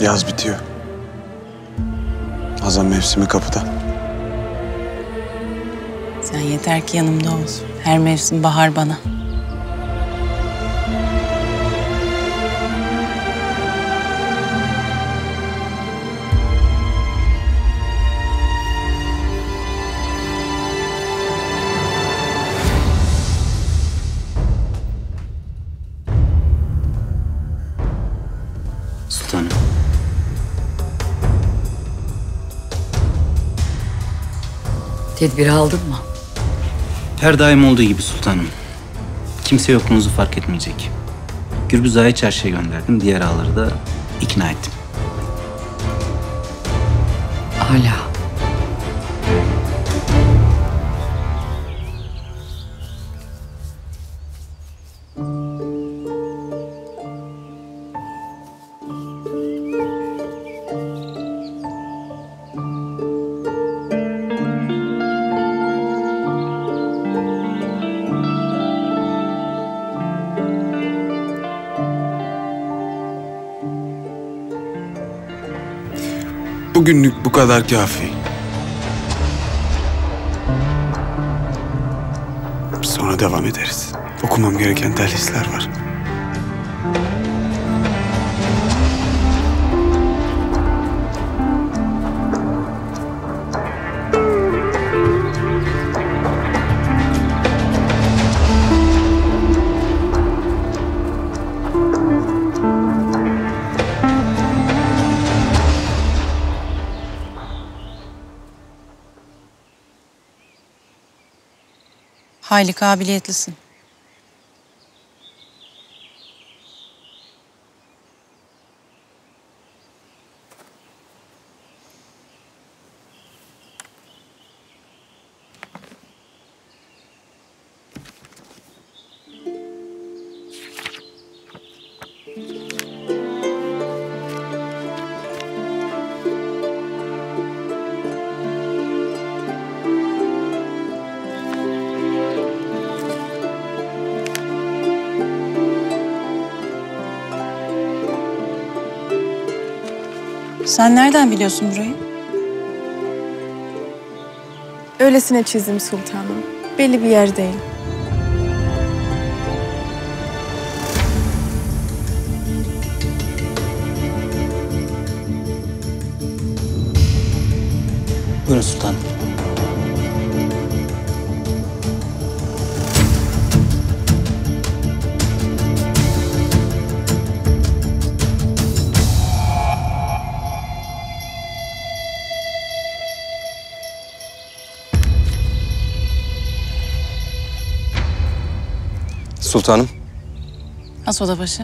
Yaz bitiyor. Hazan mevsimi kapıda. Sen yeter ki yanımda ol. Her mevsim bahar bana. Sultanım. Tedbiri aldın mı? Her daim olduğu gibi sultanım. Kimse yokluğunuzu fark etmeyecek. Gürbüz Ağa'yı çarşıya gönderdim. Diğer ağaları da ikna ettim. Hala. Bugünlük bu kadar kafi. Sonra devam ederiz. Okumam gereken dersler var. Hayli kabiliyetlisin. Sen nereden biliyorsun burayı? Öylesine çizdim sultanım. Belli bir yer değil. Buyurun sultanım. Sultanım. As odabaşı.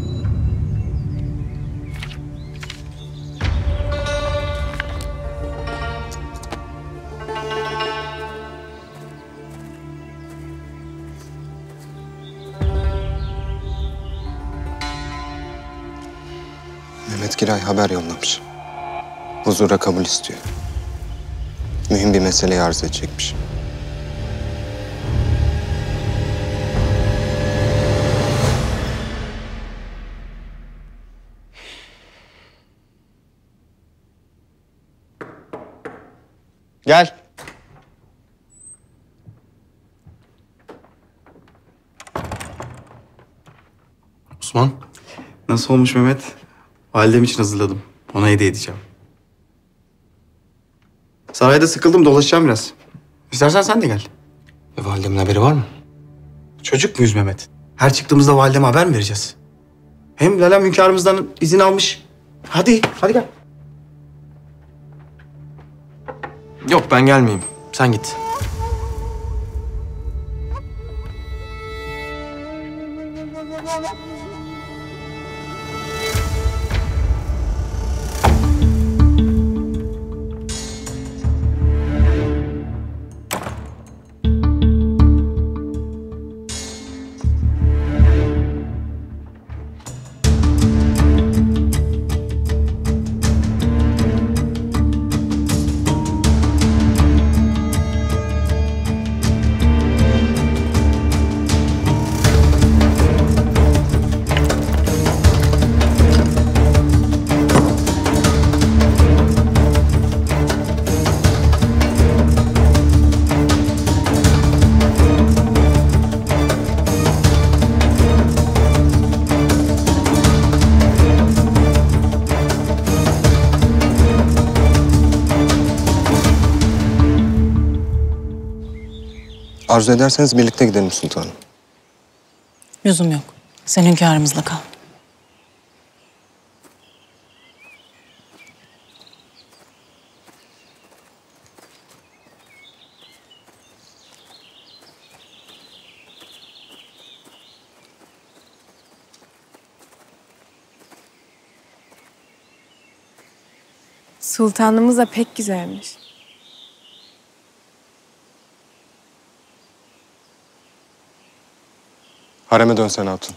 Mehmet Giray haber yollamış. Huzura kabul istiyor. Mühim bir meseleyi arz edecekmiş. Gel. Osman, nasıl olmuş Mehmet? Validem için hazırladım. Ona hediye edeceğim. Sarayda sıkıldım, dolaşacağım biraz. İstersen sen de gel. Validemin haberi var mı? Çocuk muyuz Mehmet? Her çıktığımızda valideme haber mi vereceğiz? Hem Lalem hünkârımızdan izin almış. Hadi gel. Yok ben gelmeyeyim. Sen git. Arzu ederseniz birlikte gidelim sultanım. Lüzum yok. Sen hünkârımızla kal. Sultanımız da pek güzelmiş. Hareme dönsen hatun.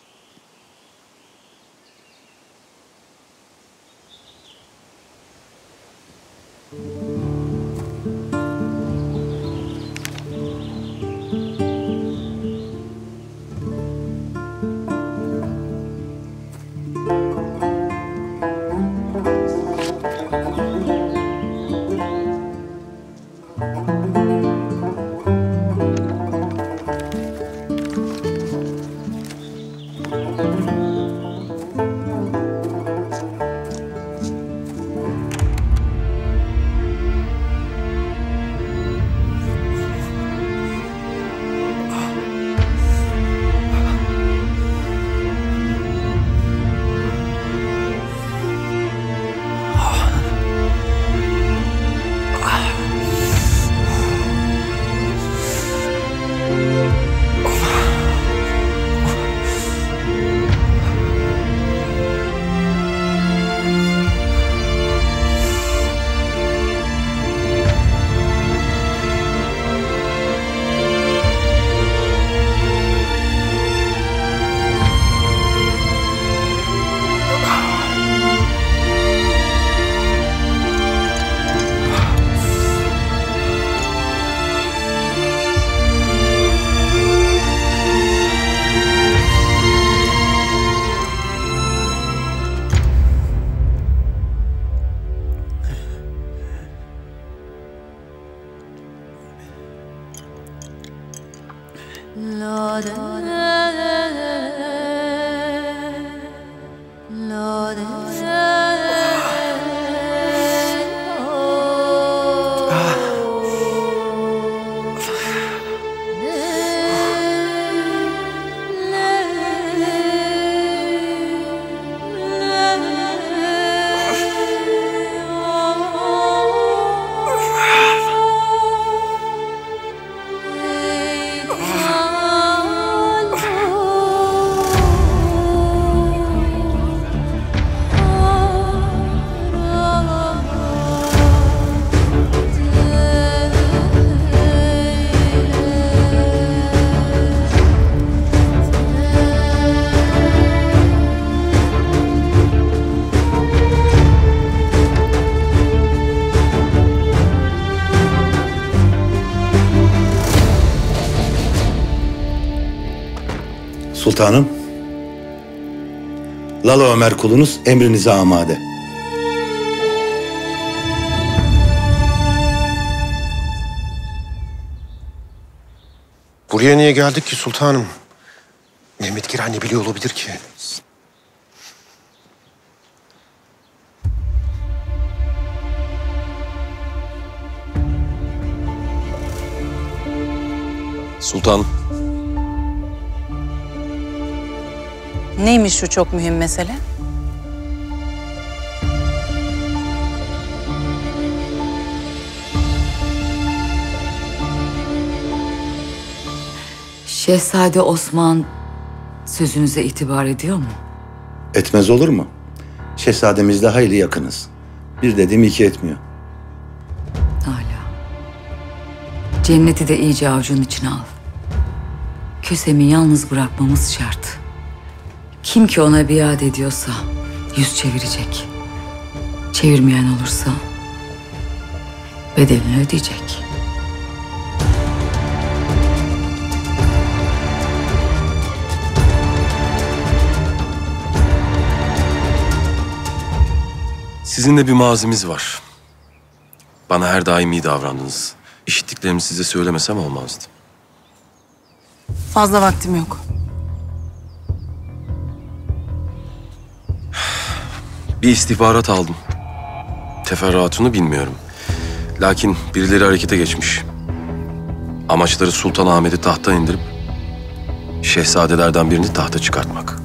Sultanım, Lala Ömer kulunuz emrinize amade. Buraya niye geldik ki sultanım? Mehmet Giray ne biliyor olabilir ki? Sultan, Neymiş şu çok mühim mesele? Şehzade Osman sözünüze itibar ediyor mu? Etmez olur mu? Şehzademizle hayli yakınız. Bir dedim iki etmiyor. Hala. Cenneti de iyice avucun içine al. Kösem'i yalnız bırakmamız şart. Kim ki ona biat ediyorsa yüz çevirecek. Çevirmeyen olursa bedelini ödeyecek. sizinle bir mazimiz var. Bana her daim iyi davrandınız. İşittiklerimi size söylemesem olmazdı. Fazla vaktim yok. Bir istihbarat aldım. Teferruatını bilmiyorum. Lakin birileri harekete geçmiş. Amaçları Sultanahmet'i tahttan indirip şehzadelerden birini tahta çıkartmak.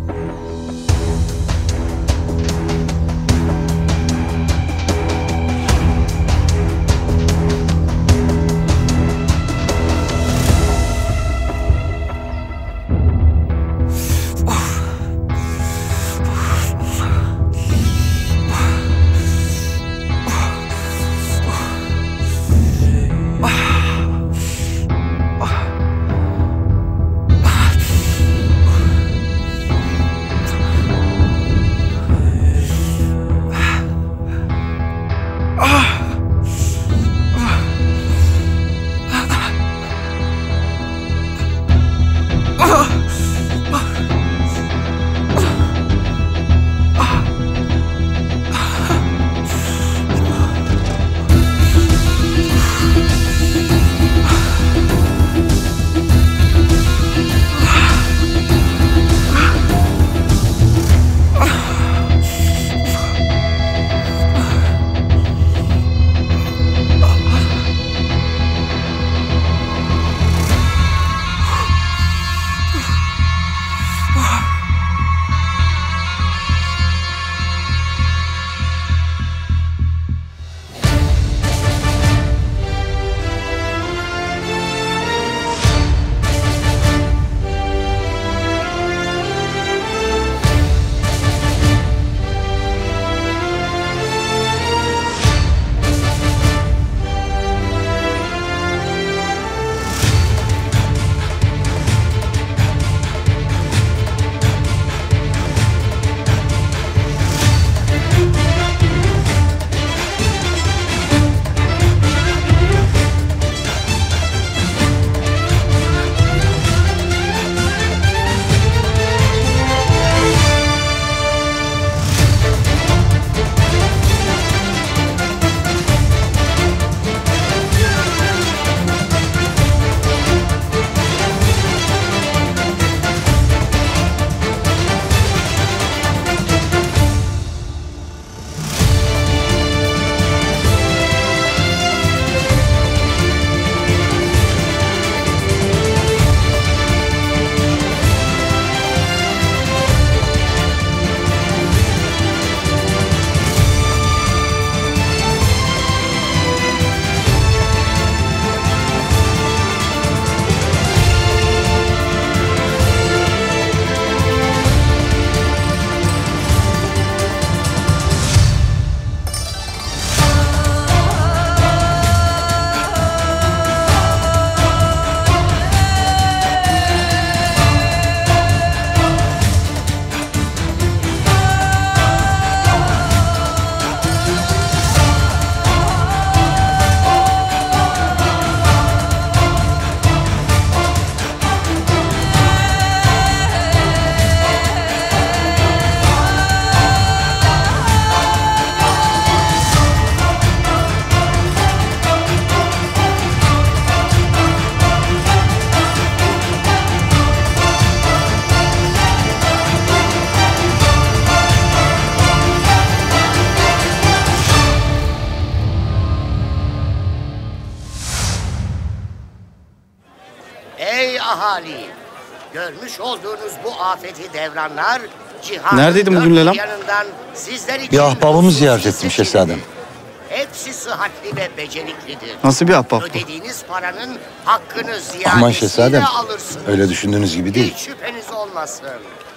Ey ahali! Görmüş olduğunuz bu afeti devranlar cihanın Neredeydin bugün Lelam? yanından sizler için Bir ahbabımı ziyaret ettim şehzadem. hepsi sıhhatli ve beceriklidir. Nasıl bir ahbap bu? Ödediğiniz paranın hakkını Aman şehzadem, ziyadesiyle alırsınız. öyle düşündüğünüz gibi değil. Hiç şüpheniz olmasın.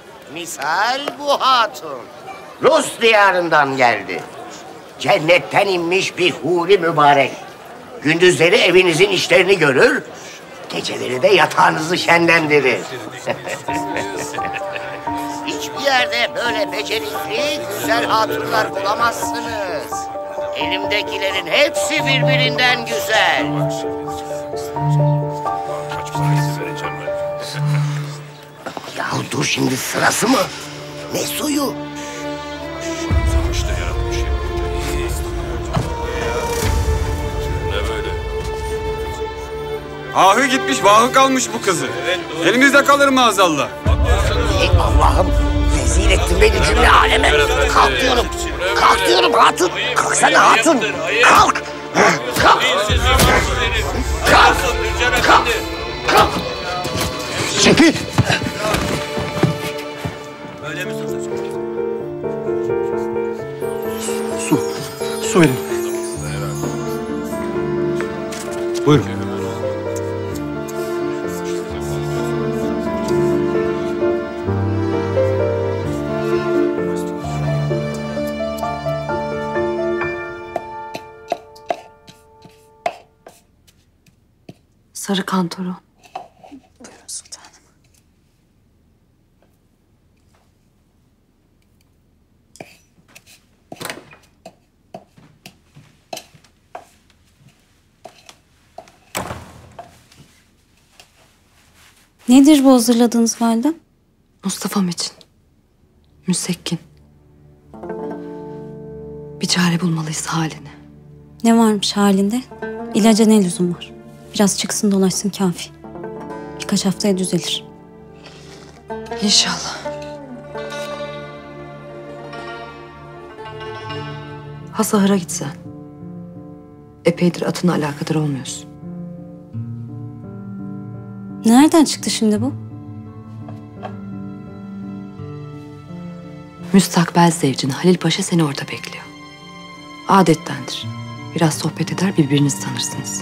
Misal bu hatun. Rus diyarından geldi. Cennetten inmiş bir huri mübarek. Gündüzleri evinizin işlerini görür, geceleri de yatağınızı şenlendirir. Hiçbir yerde böyle becerikli, güzel hatunlar bulamazsınız. Elimdekilerin hepsi birbirinden güzel. Yahu dur şimdi, sırası mı? Ne suyu? Ahı gitmiş, vahı kalmış bu kızı. Elimizde kalır maazallah. Ey Allah'ım, rezil ettin beni cümle aleme. Kalk diyorum, kalk diyorum hatun. Kalksana hatun, kalk. Kalk. Kalk. Su verin. Buyurun. Sarı kantoro. Buyurun sultanım. Nedir bu hazırladığınız validem? Mustafa'm için. Müsekkin. Bir çare bulmalıyız haline. Ne varmış halinde? İlaca ne lüzum var? Biraz çıksın dolaşsın kafi. Birkaç haftaya düzelir. İnşallah. Ha sahura gitsen. Epeydir atına alakadar olmuyorsun. Nereden çıktı şimdi bu? Müstakbel zevcin Halil Paşa seni orada bekliyor. Adettendir. Biraz sohbet eder birbirinizi tanırsınız.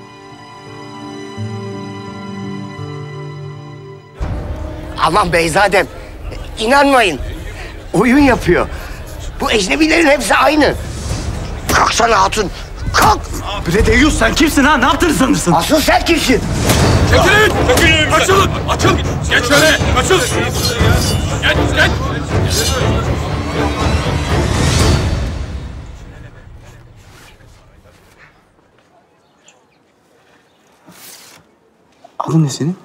Aman beyzadem, inanmayın. Oyun yapıyor. Bu ecnebilerin hepsi aynı. Kalksana hatun, kalk. Bre Deyyus sen kimsin ha? Ne yaptığını sanırsın? Asıl sen kimsin? Çekilin! Çekilin! Açılın! Açıl! Geç şöyle! Açıl! Geç! Geç! Adın ne senin?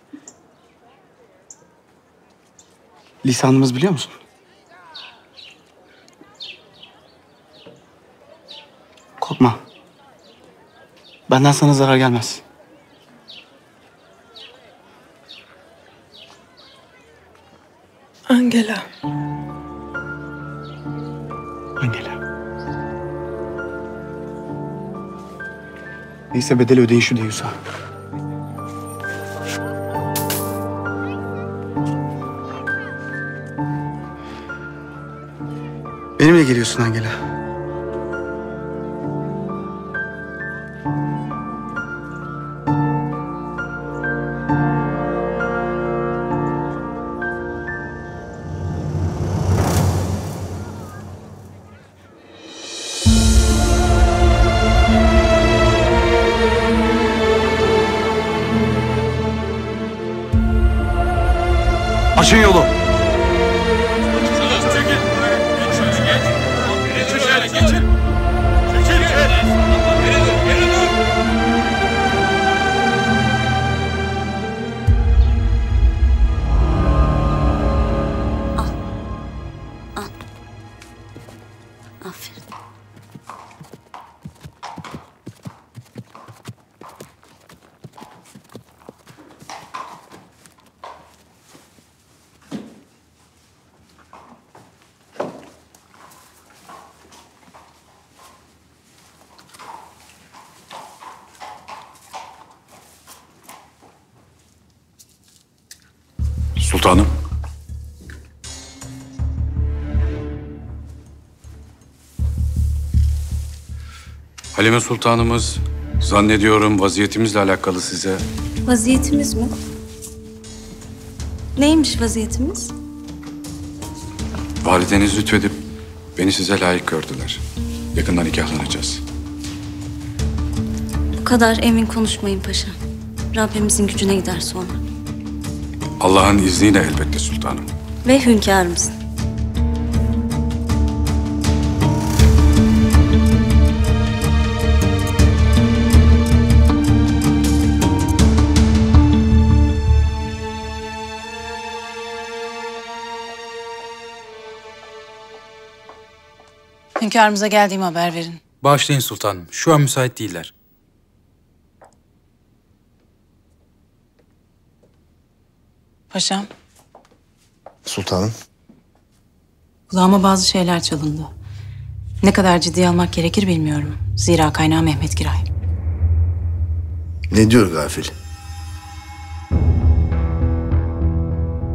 Lisanımız biliyor musun? Korkma. Benden sana zarar gelmez. Angela. Angela. Neyse bedeli ödeyin şu Deyyus'a. Benimle geliyorsun Angela. Açın yolu. Aferin. Sultanım. Halime Sultanımız zannediyorum vaziyetimizle alakalı size... Vaziyetimiz mi? Neymiş vaziyetimiz? Valideniz lütfedip beni size layık gördüler. Yakında nikahlanacağız. Bu kadar emin konuşmayın paşa. Rabbimizin gücüne gider sonra. Allah'ın izniyle elbette sultanım. Ve hünkârımızın. Hünkârımıza geldiğimi haber verin. Bağışlayın sultanım. Şu an müsait değiller. Paşam, Sultanım. kulağıma bazı şeyler çalındı. Ne kadar ciddiye almak gerekir bilmiyorum. Zira kaynağı Mehmet Giray. Ne diyor gafil?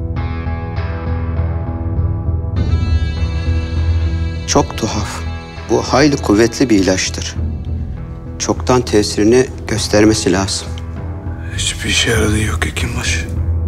Çok tuhaf. Bu hayli kuvvetli bir ilaçtır. Çoktan tesirini göstermesi lazım. Hiçbir işe yaradığı yok Hekimbaşı.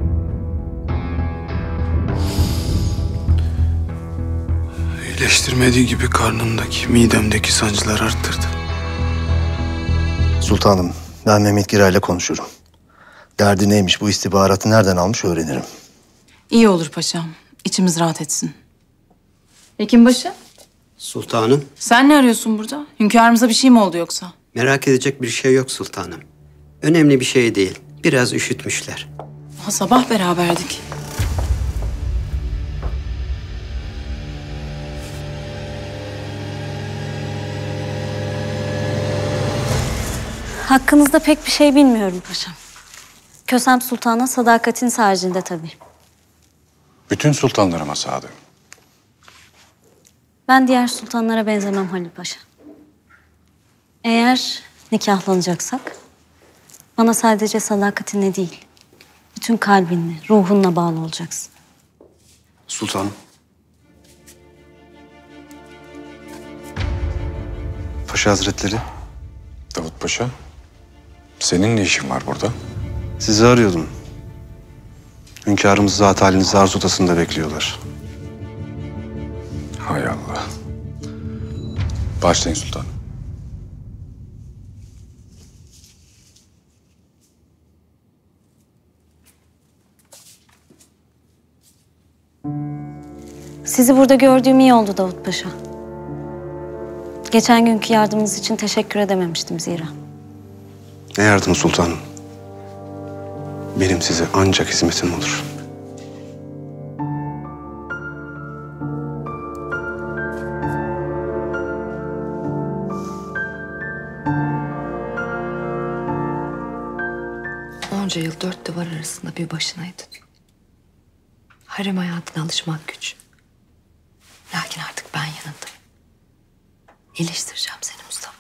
İyileştirmediği gibi karnımdaki, midemdeki sancılar arttırdı. Sultanım, ben Mehmet Giray'la konuşurum. Derdi neymiş, bu istihbaratı nereden almış öğrenirim. İyi olur paşam. İçimiz rahat etsin. Hekimbaşı, Sultanım, sen ne arıyorsun burada? Hünkârımıza bir şey mi oldu yoksa? merak edecek bir şey yok sultanım. Önemli bir şey değil. Biraz üşütmüşler. Daha sabah beraberdik. Hakkınızda pek bir şey bilmiyorum paşam. Kösem Sultan'a sadakatiniz haricinde tabii. Bütün sultanlarıma sadık. Ben diğer sultanlara benzemem Halil Paşa. Eğer nikahlanacaksak bana sadece sadakatinle değil, bütün kalbinle, ruhunla bağlı olacaksın. Sultanım. Paşa Hazretleri. Davut Paşa, senin ne işin var burada? Sizi arıyordum. Hünkârımız zat halinizi arz odasında bekliyorlar. Hay Allah. Başlayın sultanım. Sizi burada gördüğüm iyi oldu Davut Paşa. Geçen günkü yardımınız için teşekkür edememiştim zira. Ne yardım sultanım? Benim size ancak hizmetim olur. Onca yıl dört duvar arasında bir başınaydın. Harem hayatına alışmak güç. Lakin artık ben yanındayım. İyileştireceğim seni Mustafa.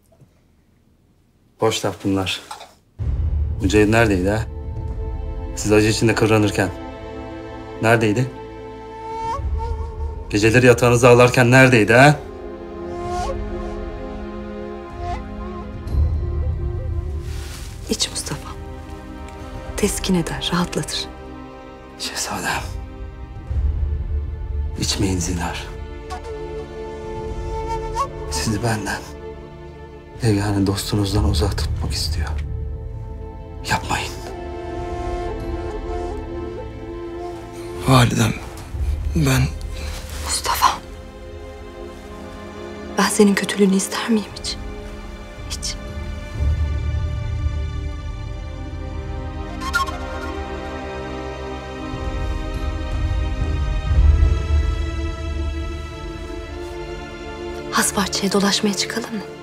Boş laf bunlar. Mücahit neredeydi ha? Siz acı içinde kıvranırken. Neredeydi? Geceleri yatağınızda ağlarken neredeydi ha? İç Mustafa. Teskin eder, rahatlatır. Şehzadem. İçmeyin zinhar. Sizi benden, yegane dostunuzdan uzak tutmak istiyor. Yapmayın. Validem, ben... Mustafa. Ben senin kötülüğünü ister miyim hiç? Hiç. Hasbahçe'ye dolaşmaya çıkalım mı?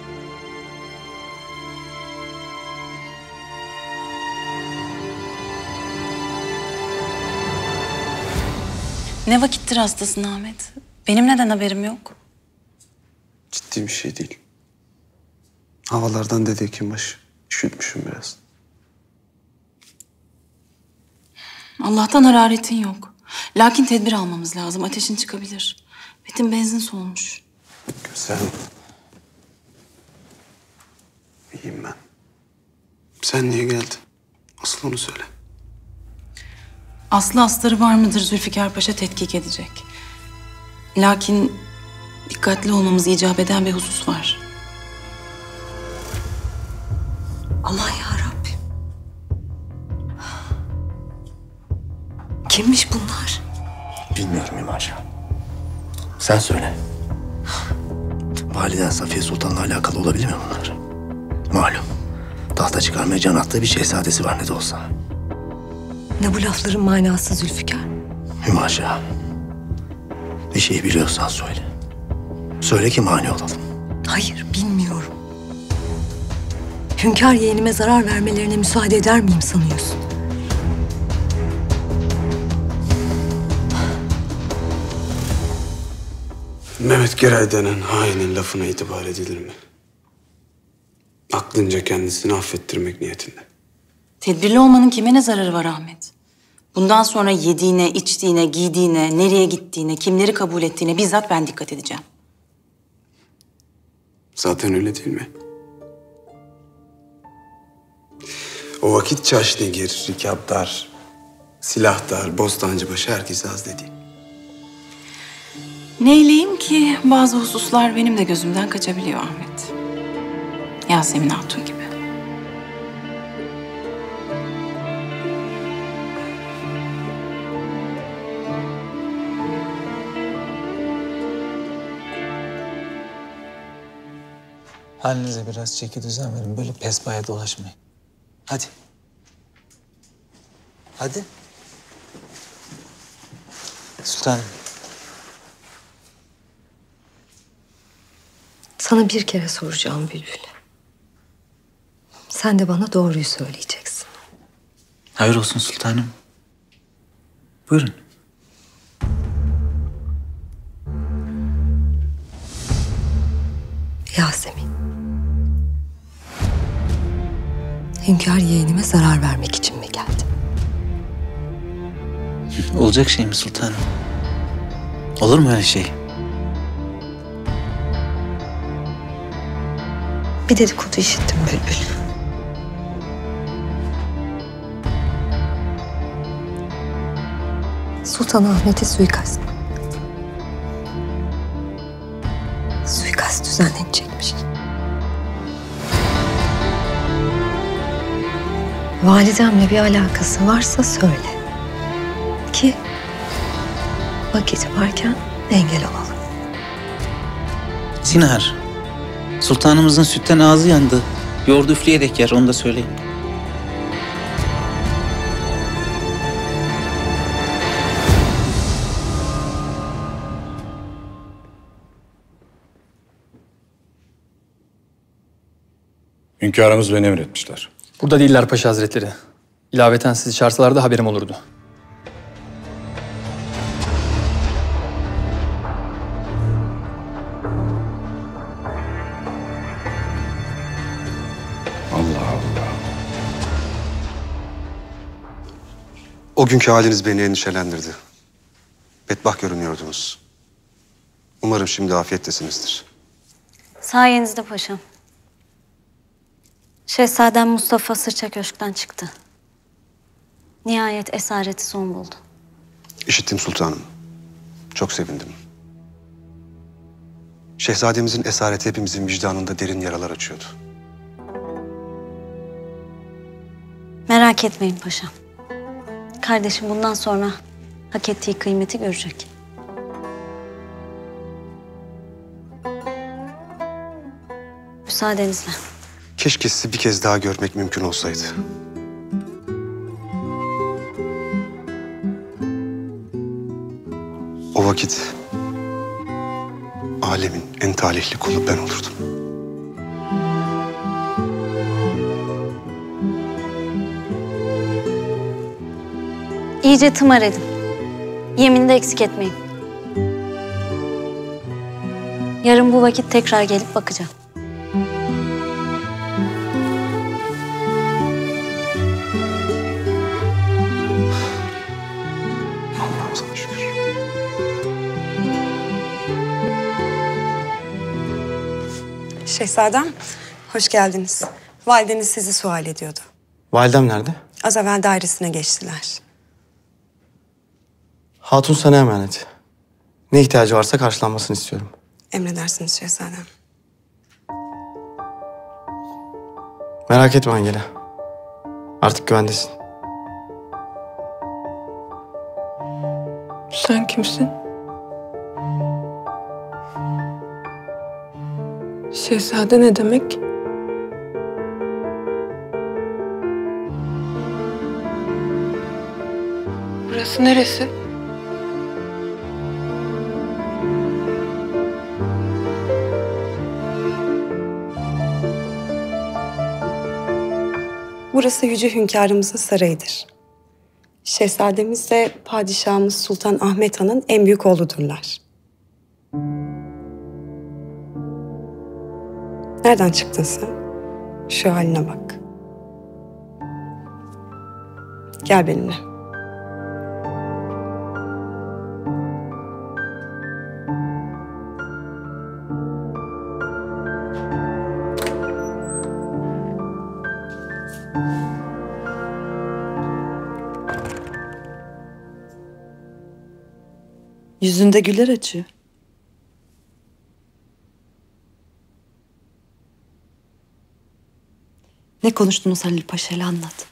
Ne vakittir hastasın Ahmet? Benim neden haberim yok? Ciddi bir şey değil. Havalardan dedi Hekimbaşı. Üşütmüşüm biraz. Allah'tan hararetin yok. Lakin tedbir almamız lazım. Ateşin çıkabilir. Betim benzin solmuş. Güzel. İyiyim ben. Sen niye geldin? Asıl onu söyle. Aslı astarı var mıdır Zülfikar Paşa tetkik edecek. Lakin dikkatli olmamız icap eden bir husus var. Aman yarabbim. Kimmiş bunlar? Bilmiyorum İmaşa. Sen söyle. Validen Safiye Sultan'la alakalı olabilir mi bunlar? Malum. Tahta çıkarmaya can attığı bir şehzadesi var ne de olsa. Ne bu lafların manası Zülfikar? Hümaşa. Bir şey biliyorsan söyle. Söyle ki mani olalım. Hayır, bilmiyorum. Hünkâr yeğenime zarar vermelerine müsaade eder miyim sanıyorsun? Mehmet Giray denen hainin lafına itibar edilir mi? Aklınca kendisini affettirmek niyetinde. Tedbirli olmanın kime ne zararı var Ahmet? Bundan sonra yediğine, içtiğine, giydiğine, nereye gittiğine, kimleri kabul ettiğine bizzat ben dikkat edeceğim. Zaten öyle değil mi? O vakit çaşnigir, rikapdar, silahdar, bostancıbaşı herkese az dedi. Neyleyim ki bazı hususlar benim de gözümden kaçabiliyor Ahmet. Yasemin Hatun gibi. Halinize biraz çeki düzen verin. Böyle pespaya dolaşmayın. Hadi. Hadi. Sultanım. Sana bir kere soracağım Bülbül. Sen de bana doğruyu söyleyeceksin. Hayır olsun sultanım. Buyurun. Yasemin. Hünkâr yeğenime zarar vermek için mi geldi? Olacak şey mi sultanım? Olur mu öyle şey? Bir dedikodu işittim Bülbül. Sultan Ahmet'e suikast. Suikast düzenlenecekmiş. Validemle bir alakası varsa söyle. Ki vakit varken engel olalım. Zinhar. Sultanımızın sütten ağzı yandı. Yoğurdu üfleyerek yer, onu da söyleyin. Hünkârımız beni emretmişler. Burada değiller Paşa Hazretleri. İlaveten sizi çağırsalar da haberim olurdu. Allah Allah. O günkü haliniz beni endişelendirdi. Bedbaht görünüyordunuz. Umarım şimdi afiyettesinizdir. Sayenizde paşam. Şehzadem Mustafa Sırça Köşk'ten çıktı. Nihayet esareti son buldu. İşittim sultanım. Çok sevindim. Şehzademizin esareti hepimizin vicdanında derin yaralar açıyordu. Merak etmeyin paşam. Kardeşim bundan sonra hak ettiği kıymeti görecek. Müsaadenizle. Keşke sizi bir kez daha görmek mümkün olsaydı. O vakit alemin en talihli kulu ben olurdum. İyice tımar edin. Yeminde eksik etmeyin. Yarın bu vakit tekrar gelip bakacağım. Allah'ım sana şükür. Şehzadem, hoş geldiniz. Valideniz sizi sual ediyordu. Validem nerede? Az evvel dairesine geçtiler. Hatun sana emanet. Ne ihtiyacı varsa karşılanmasını istiyorum. Emredersiniz şehzadem. Merak etme Angela. Artık güvendesin. Sen kimsin? Şehzade ne demek? Burası neresi? Burası yüce hünkârımızın sarayıdır. Şehzademiz de padişahımız Sultan Ahmet Han'ın en büyük oğludurlar. Nereden çıktın sen? Şu haline bak. Gel benimle. Yüzünde güller açıyor. Ne konuştunuz Halil Paşa'yla anlat.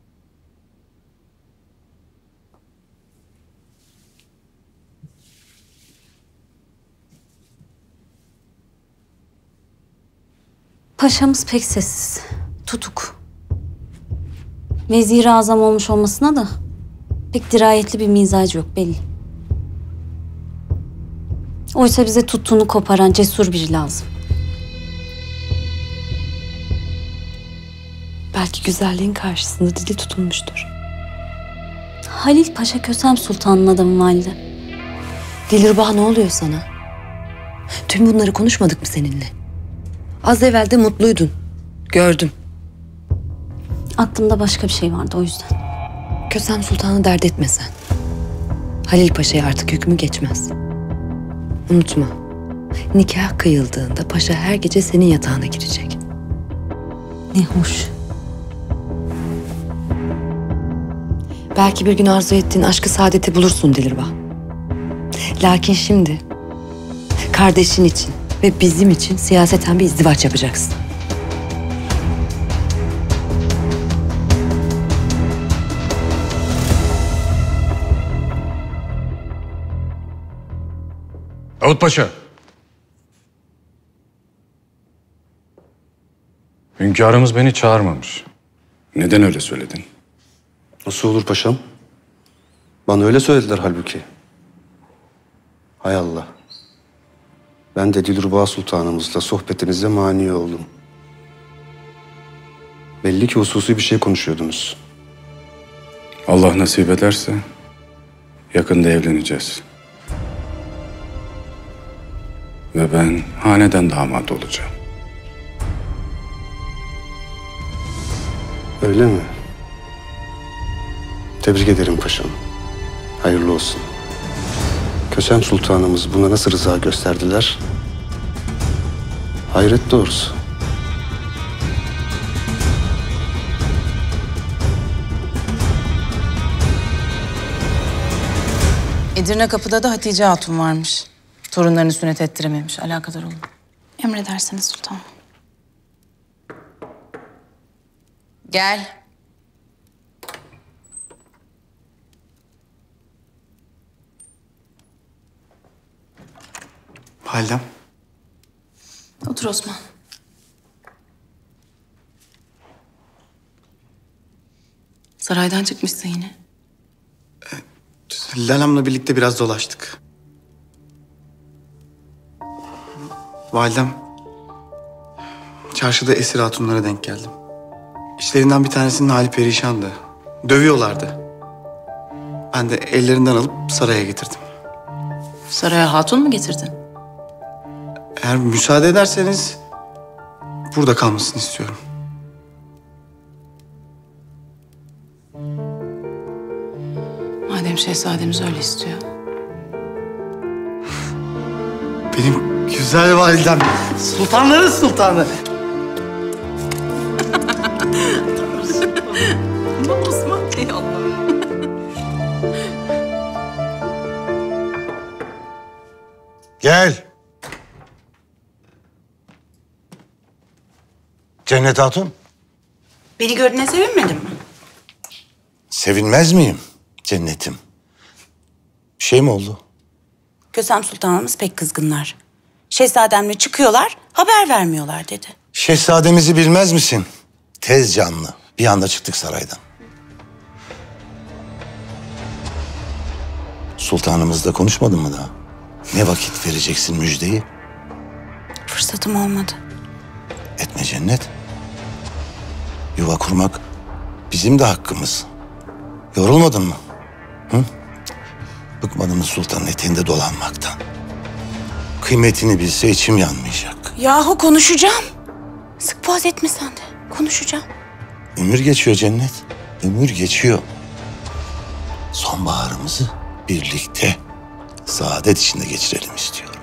Paşamız pek sessiz, tutuk. Vezir-i Azam olmuş olmasına da pek dirayetli bir mizacı yok belli. Oysa bize tuttuğunu koparan cesur biri lazım. Belki güzelliğin karşısında dili tutulmuştur. Halil Paşa Kösem Sultan'ın adamı valide. Dilruba ne oluyor sana? Tüm bunları konuşmadık mı seninle? Az evvel de mutluydun. Gördüm. Aklımda başka bir şey vardı o yüzden. Kösem Sultan'ı dert etme sen. Halil Paşa'ya artık hükmü geçmez. Unutma. Nikah kıyıldığında paşa her gece senin yatağına girecek. Ne hoş. Belki bir gün arzu ettiğin aşkı saadeti bulursun Dilruba. Lakin şimdi kardeşin için ve bizim için siyaseten bir izdivaç yapacaksın. Davut Paşa. Hünkârımız beni çağırmamış. Neden öyle söyledin? Nasıl olur paşam? Bana öyle söylediler halbuki. Hay Allah. Ben de Dilruba Sultanımızla sohbetinize mani oldum. Belli ki hususi bir şey konuşuyordunuz. Allah nasip ederse yakında evleneceğiz. Ve ben haneden damat olacağım. Öyle mi? Tebrik ederim paşam. Hayırlı olsun. Kösem Sultanımız buna nasıl rıza gösterdiler? Hayret doğrusu. Edirne Kapı'da da Hatice Hatun varmış. Torunlarını sünnet ettirememiş. Alakadar olun. Emredersiniz sultanım. Gel. Validem. Otur Osman. Saraydan çıkmışsın yine. Lalam'la birlikte biraz dolaştık. Validem, çarşıda esir hatunlara denk geldim. İşlerinden bir tanesinin hali perişandı. Dövüyorlardı. Ben de ellerinden alıp saraya getirdim. Saraya hatun mu getirdin? Eğer müsaade ederseniz burada kalmasını istiyorum. Madem şehzademiz öyle istiyor. Benim güzel validem, sultanların sultanı. Osman, ey Allah. Gel. Cennet Hatun. Beni gördüğüne sevinmedin mi? Sevinmez miyim Cennet'im? Bir şey mi oldu? Kösem Sultanımız pek kızgınlar. Şehzademle çıkıyorlar, haber vermiyorlar dedi. Şehzademizi bilmez misin? Tez canlı. Bir anda çıktık saraydan. Sultanımızla konuşmadın mı daha? Ne vakit vereceksin müjdeyi? Fırsatım olmadı. Etme Cennet. Yuva kurmak bizim de hakkımız. Yorulmadın mı? Hı? Bıkmadın mı sultanın eteğinde dolanmaktan? Kıymetini bilse içim yanmayacak. Yahu konuşacağım. Sık boğaz etme sen de. Konuşacağım. Ömür geçiyor Cennet. Ömür geçiyor. Sonbaharımızı birlikte saadet içinde geçirelim istiyorum.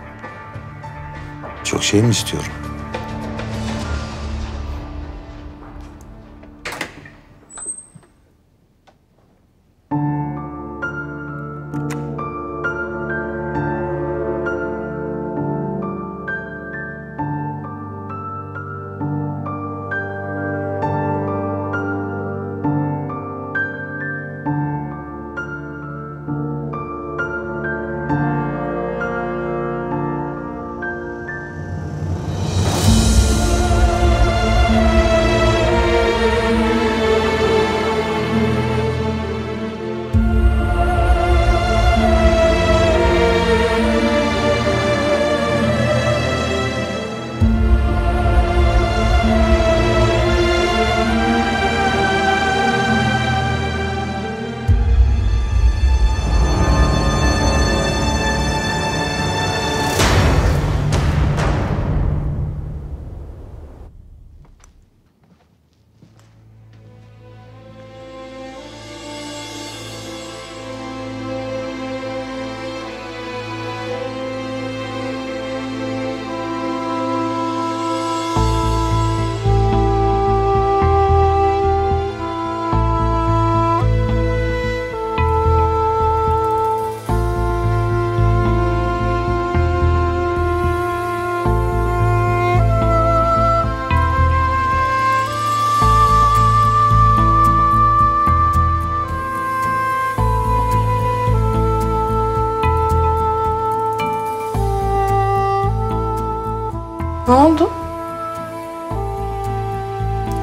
Çok şey mi istiyorum?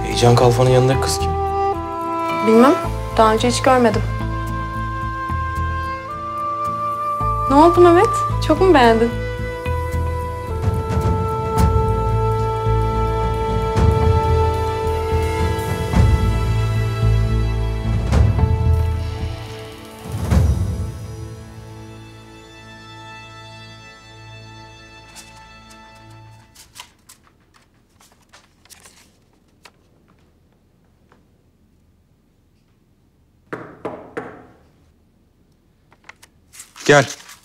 Can Kalfa'nın yanındaki kız kim? Bilmem. Daha önce hiç görmedim. Ne oldu Mehmet? Çok mu beğendin? Gel.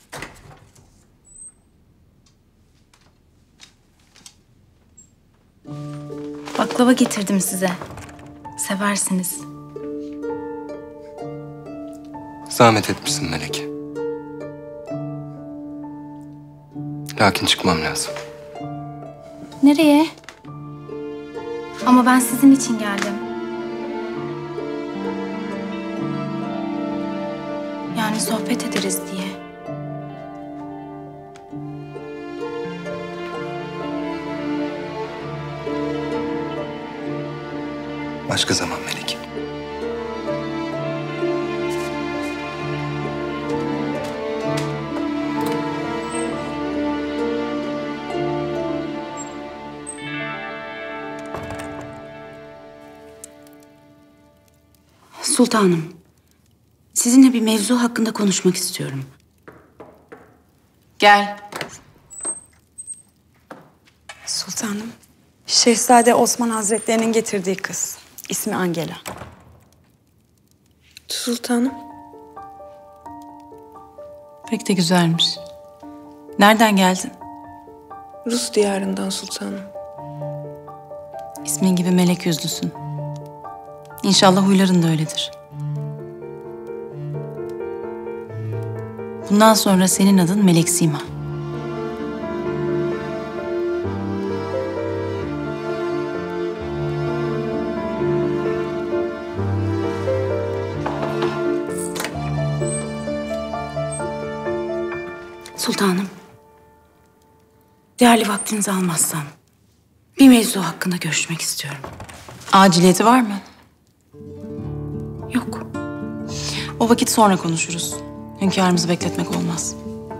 Baklava getirdim size. Seversiniz. Zahmet etmişsin Melek. Lakin çıkmam lazım. Nereye? Ama ben sizin için geldim. Yani sohbet ederiz diye. Başka zaman Melek. Sultanım, sizinle bir mevzu hakkında konuşmak istiyorum. Gel. Sultanım, Şehzade Osman Hazretleri'nin getirdiği kız. İsmi Angela. Sultanım. Pek de güzelmiş. Nereden geldin? Rus diyarından sultanım. İsmin gibi melek yüzlüsün. İnşallah huyların da öyledir. Bundan sonra senin adın Melek Sima. Sultanım, değerli vaktinizi almazsam bir mevzu hakkında görüşmek istiyorum. Aciliyeti var mı? Yok. O vakit sonra konuşuruz. Hünkârımızı bekletmek olmaz.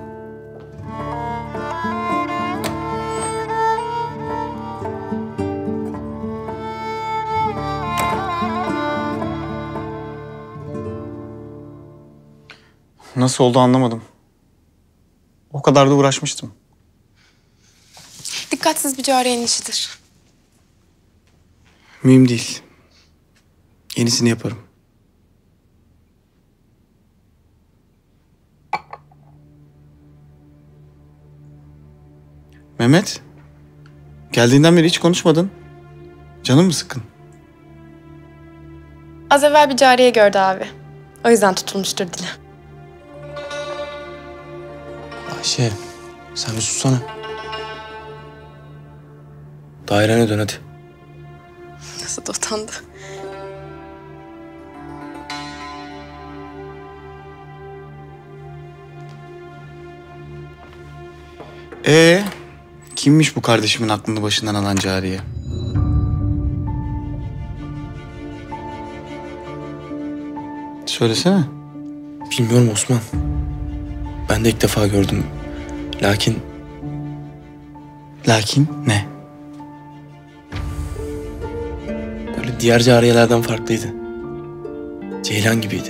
Nasıl oldu anlamadım. O kadar da uğraşmıştım. Dikkatsiz bir cariyenin işidir. Mühim değil. Yenisini yaparım. Mehmet, geldiğinden beri hiç konuşmadın. Canın mı sıkkın? Az evvel bir cariye gördü abi. O yüzden tutulmuştur dili. Ayşe, sen bir sussana. Dairene dön hadi. Nasıl da utandı. Kimmiş bu kardeşimin aklını başından alan cariye? Söylesene. Bilmiyorum Osman. Ben de ilk defa gördüm. Lakin Lakin ne? böyle diğer cariyelerden farklıydı. Ceylan gibiydi.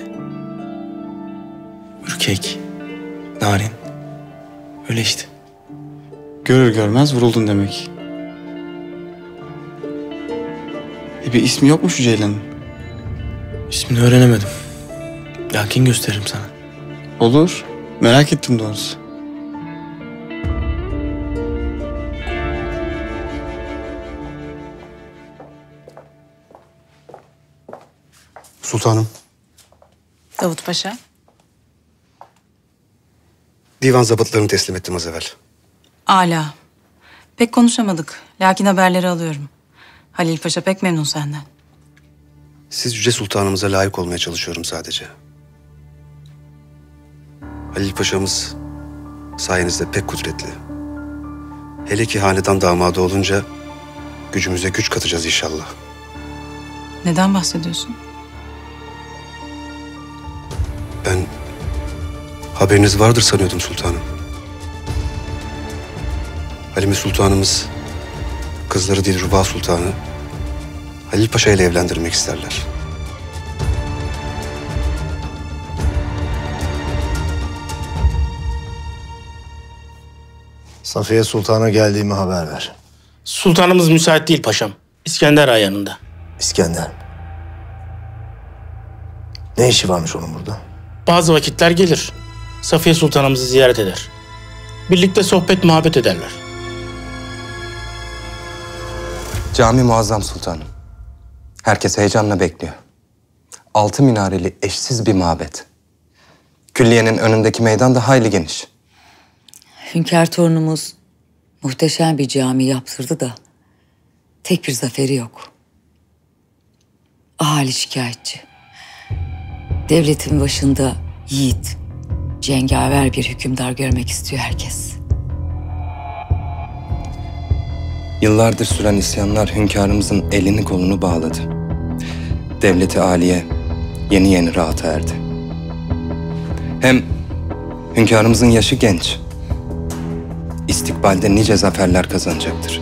Ürkek, narin. Öyle işte. Görür görmez vuruldun demek. Bir ismi yok mu şu Ceylan'ın? İsmini öğrenemedim. Lakin gösteririm sana. Olur. Merak ettim doğrusu. Sultanım, Davut Paşa. divan zabıtlarını teslim ettim az evvel. Âlâ. Pek konuşamadık. Lakin haberleri alıyorum. Halil Paşa pek memnun senden. Siz Yüce Sultanımıza layık olmaya çalışıyorum sadece. Halil Paşa'mız sayenizde pek kudretli. Hele ki hanedan damadı olunca gücümüze güç katacağız inşallah. Neden bahsediyorsun? Ben haberiniz vardır sanıyordum sultanım. Halime Sultanımız kızları Dilruba Sultanı Halil Paşa ile evlendirmek isterler. Safiye Sultan'a geldiğimi haber ver. Sultanımız müsait değil paşam. İskender Ağa yanında. İskender. Ne işi varmış onun burada? Bazı vakitler gelir. Safiye Sultanımızı ziyaret eder. Birlikte sohbet muhabbet ederler. Cami muazzam sultanım. Herkes heyecanla bekliyor. 6 minareli eşsiz bir mabet. Külliyenin önündeki meydan da hayli geniş. Hünkâr torunumuz muhteşem bir cami yaptırdı da tek bir zaferi yok. Ahali şikayetçi. Devletin başında yiğit, cengaver bir hükümdar görmek istiyor herkes. Yıllardır süren isyanlar hünkârımızın elini kolunu bağladı. Devleti âliye yeni yeni rahata erdi. Hem hünkârımızın yaşı genç. İstikbalde nice zaferler kazanacaktır.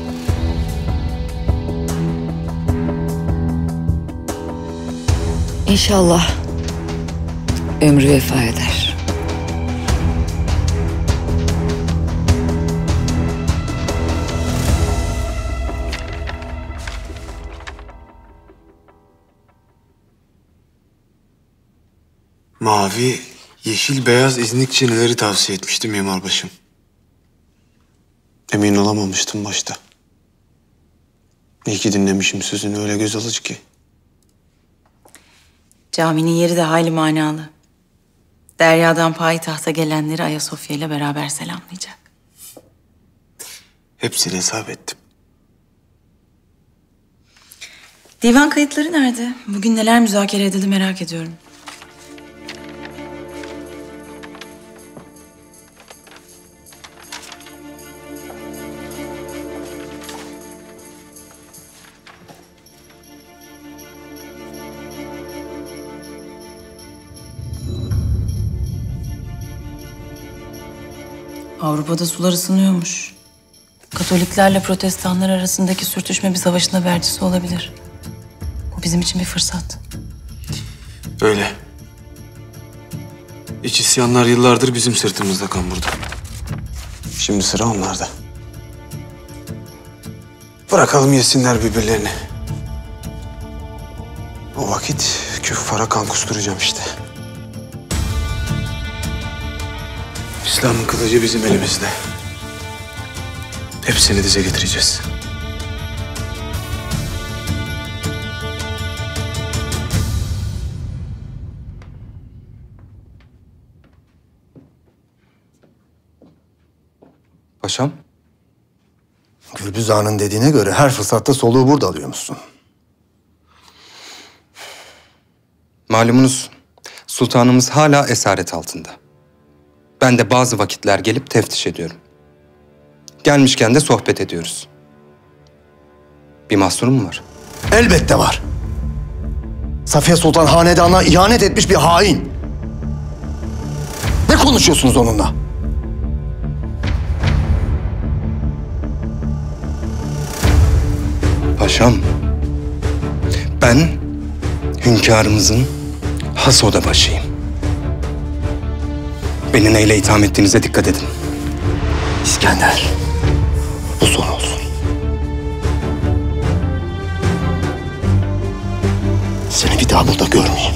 İnşallah ömrü vefa eder. Mavi, yeşil, beyaz iznik çinileri tavsiye etmişti mimarbaşım. Emin olamamıştım başta. İyi ki dinlemişim sözünü, öyle göz alıcı ki. Caminin yeri de hayli manalı. Derya'dan payitahta gelenleri Ayasofya ile beraber selamlayacak. Hepsini hesap ettim. Divan kayıtları nerede? Bugün neler müzakere edildi merak ediyorum. Avrupa'da sular ısınıyormuş. Katoliklerle protestanlar arasındaki sürtüşme bir savaşın habercisi olabilir. Bu bizim için bir fırsat. Öyle. İç isyanlar yıllardır bizim sırtımızda kamburdu. Şimdi sıra onlarda. Bırakalım yesinler birbirlerini. O vakit küffara kan kusturacağım işte. İslam'ın kılıcı bizim elimizde. Hepsini dize getireceğiz. Paşam? Gürbüz Ağa'nın dediğine göre her fırsatta soluğu burada alıyormuşsun. Malumunuz sultanımız hala esaret altında. Ben de bazı vakitler gelip teftiş ediyorum. Gelmişken de sohbet ediyoruz. Bir mahsurum mu var? Elbette var. Safiye Sultan hanedanına ihanet etmiş bir hain. Ne konuşuyorsunuz onunla? Paşam, ben hünkârımızın has odabaşıyım. Beni neyle itham ettiğinize dikkat edin. İskender, bu son olsun. Seni bir daha burada görmeyeyim.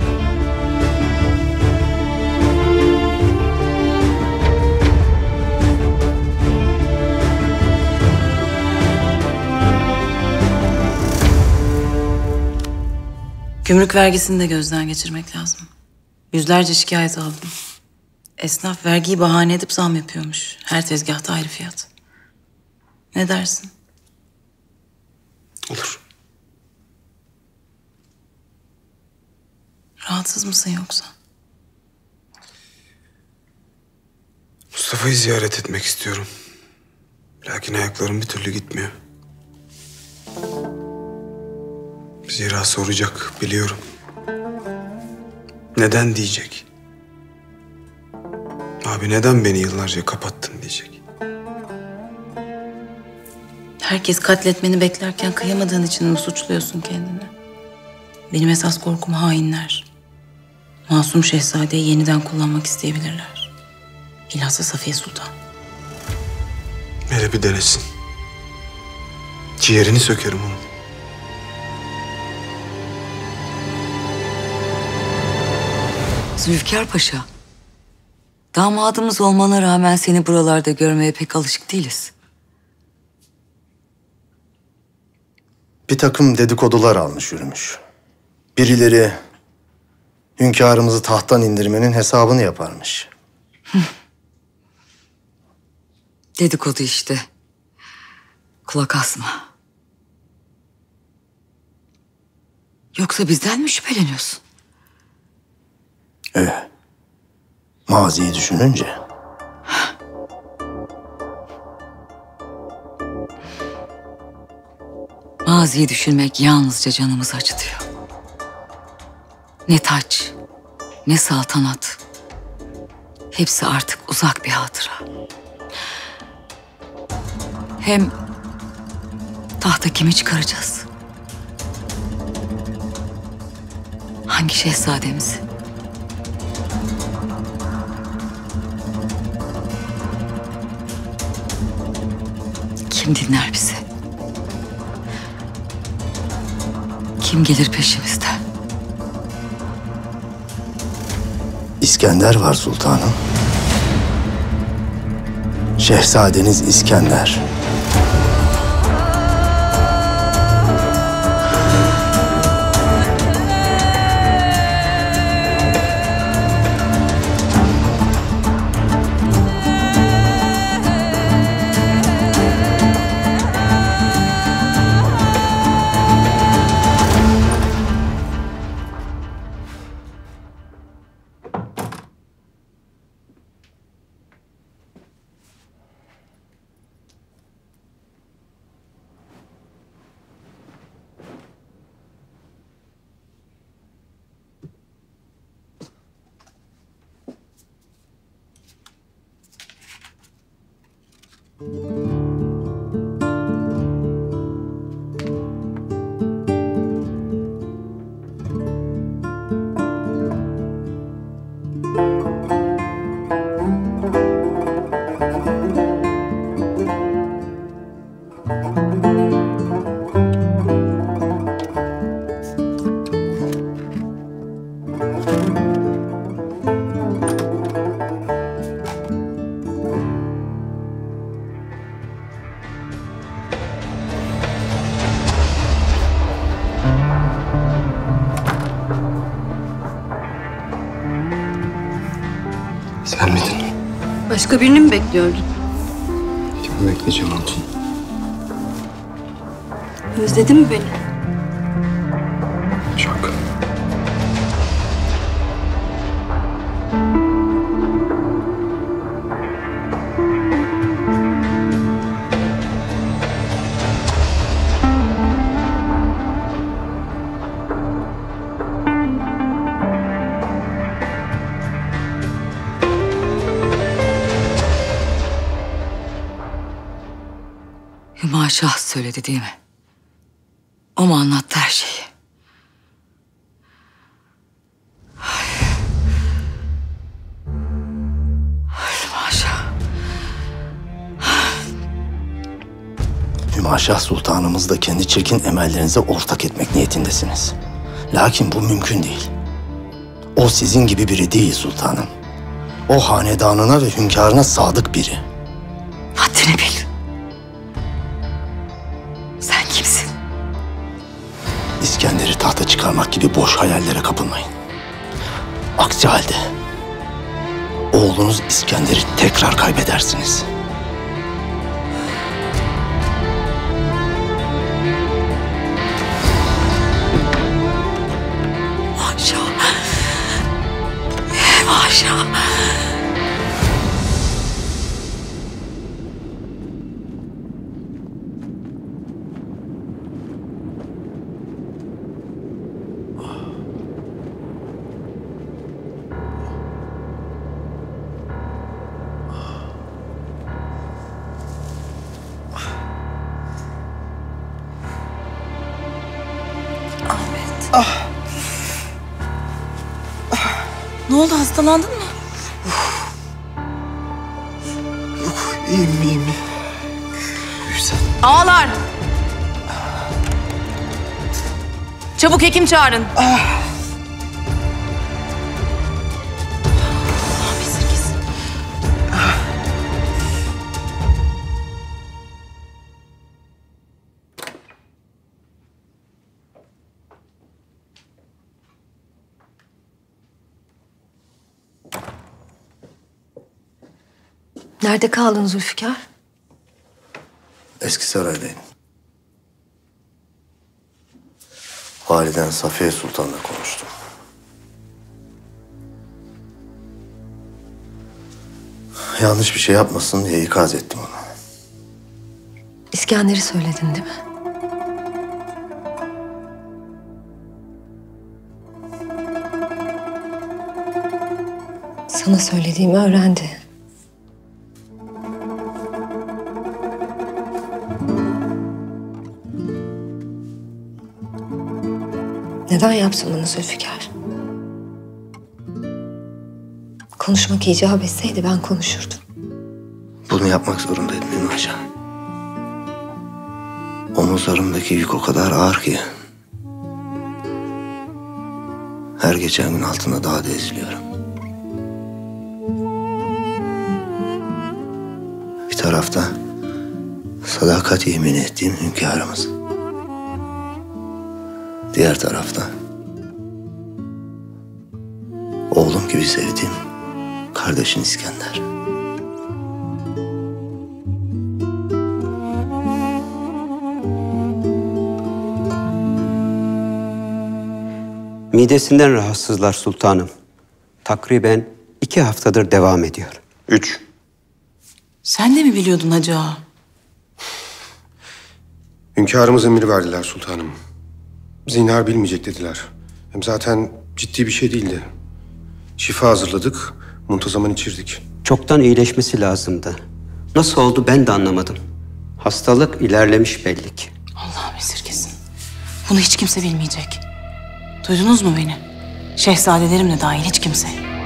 Gümrük vergisini de gözden geçirmek lazım. Yüzlerce şikayet aldım. Esnaf vergiyi bahane edip zam yapıyormuş. Her tezgahta ayrı fiyat. Ne dersin? Olur. Rahatsız mısın yoksa? Mustafa'yı ziyaret etmek istiyorum. Lakin ayaklarım bir türlü gitmiyor. Zira soracak, biliyorum. Neden diyecek? Abi neden beni yıllarca kapattın diyecek. Herkes katletmeni beklerken kıyamadığın için mi suçluyorsun kendini? Benim esas korkum hainler. Masum şehzadeyi yeniden kullanmak isteyebilirler. Bilhassa Safiye Sultan. Hele bir denesin. Ciğerini sökerim onun. Zülfikar Paşa, damadımız olmana rağmen seni buralarda görmeye pek alışık değiliz. Bir takım dedikodular almış yürümüş. Birileri hünkârımızı tahttan indirmenin hesabını yaparmış. Dedikodu işte. Kulak asma. Yoksa bizden mi şüpheleniyorsun? Maziyi düşününce. Maziyi düşünmek yalnızca canımızı acıtıyor. Ne taç, ne saltanat. Hepsi artık uzak bir hatıra. Hem tahta kimi çıkaracağız? Hangi şehzademizi? Kim dinler bizi? Kim gelir peşimizden? İskender var sultanım. Şehzadeniz İskender. Sen miydin? Başka birini mi bekliyordun? Kimi bekleyeceğim Hatun? Özledin mi beni? Çok. Hümaşah söyledi değil mi? O mu anlattı her şeyi? Hümaşah. Hümaşah sultanımız da kendi çirkin emellerinize ortak etmek niyetindesiniz. Lakin bu mümkün değil. O sizin gibi biri değil sultanım. O hanedanına ve hünkârına sadık biri. Haddini bil. Sen kimsin? İskender'i tahta çıkarmak gibi boş hayallere kapılmayın. Aksi halde oğlunuz İskender'i tekrar kaybedersiniz. Maşallah. Maşallah. Ne oldu, hastalandın mı? İyiyim. Güzel. Ağlar! Çabuk hekim çağırın. Nerede kaldın Zülfikar? Eski saraydayım. Validen Safiye Sultan'la konuştum. Yanlış bir şey yapmasın diye ikaz ettim onu. İskender'i söyledin değil mi? Sana söylediğimi öğrendi. Neden yaptın bunu Zülfikar? Konuşmak icap etseydi ben konuşurdum. Bunu yapmak zorundaydım Ümracan. Omuzlarımdaki yük o kadar ağır ki... her geçen gün altında daha da eziliyorum. Bir tarafta sadakat yemin ettiğim hünkârımız. Diğer tarafta oğlum gibi sevdiğim kardeşin İskender. Midesinden rahatsızlar sultanım. Takriben 2 haftadır devam ediyor. 3. Sen de mi biliyordun Hacı Ağa? Hünkârımız emir verdiler sultanım. Zinhar bilmeyecek dediler. Hem zaten ciddi bir şey değildi. Şifa hazırladık, muntazaman içirdik. Çoktan iyileşmesi lazımdı. Nasıl oldu ben de anlamadım. Hastalık ilerlemiş belli ki. Allah'ım esirgesin. Bunu hiç kimse bilmeyecek. Duydunuz mu beni? Şehzadelerim de dahil hiç kimse.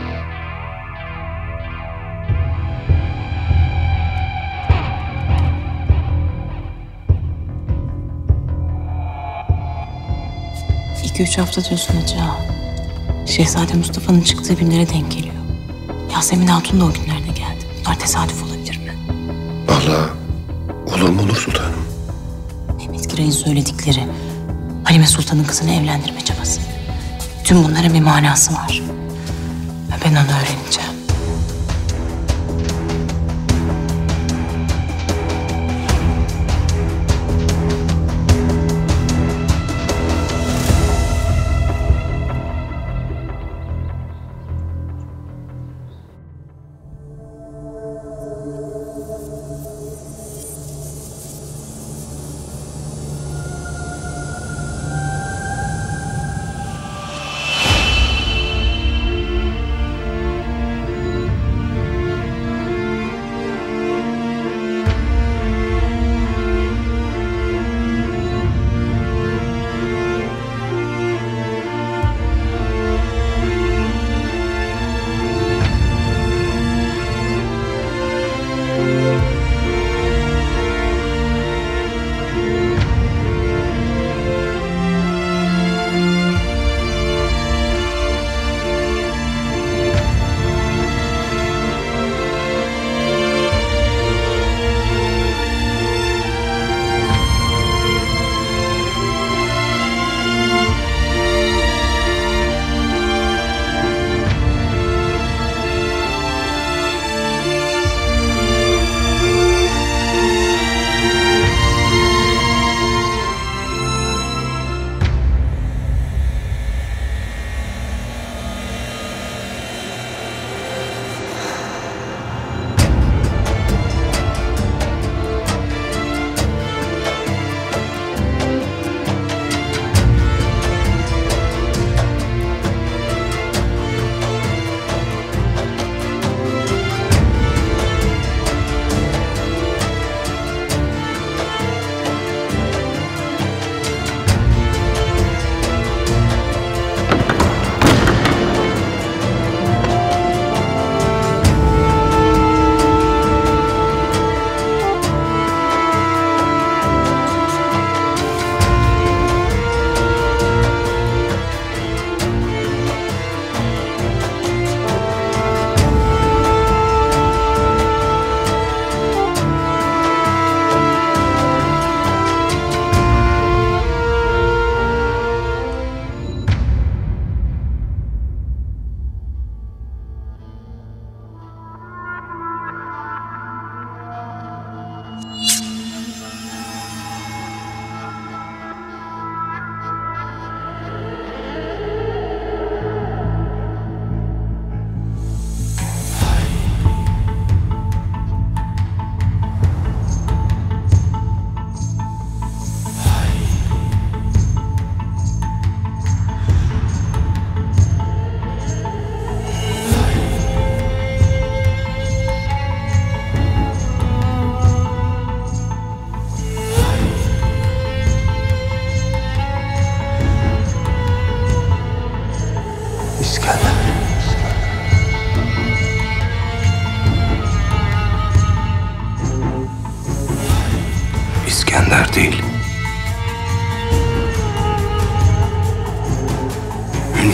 İki üç hafta diyorsun Hacı Ağa. Şehzade Mustafa'nın çıktığı günlere denk geliyor. Yasemin Hatun da o günlerde geldi. Bunlar tesadüf olabilir mi? Vallahi olur mu olur sultanım. Mehmet Giray'ın söyledikleri, Halime Sultan'ın kızını evlendirme çabası. Tüm bunların bir manası var. Ve ben onu öğreneceğim.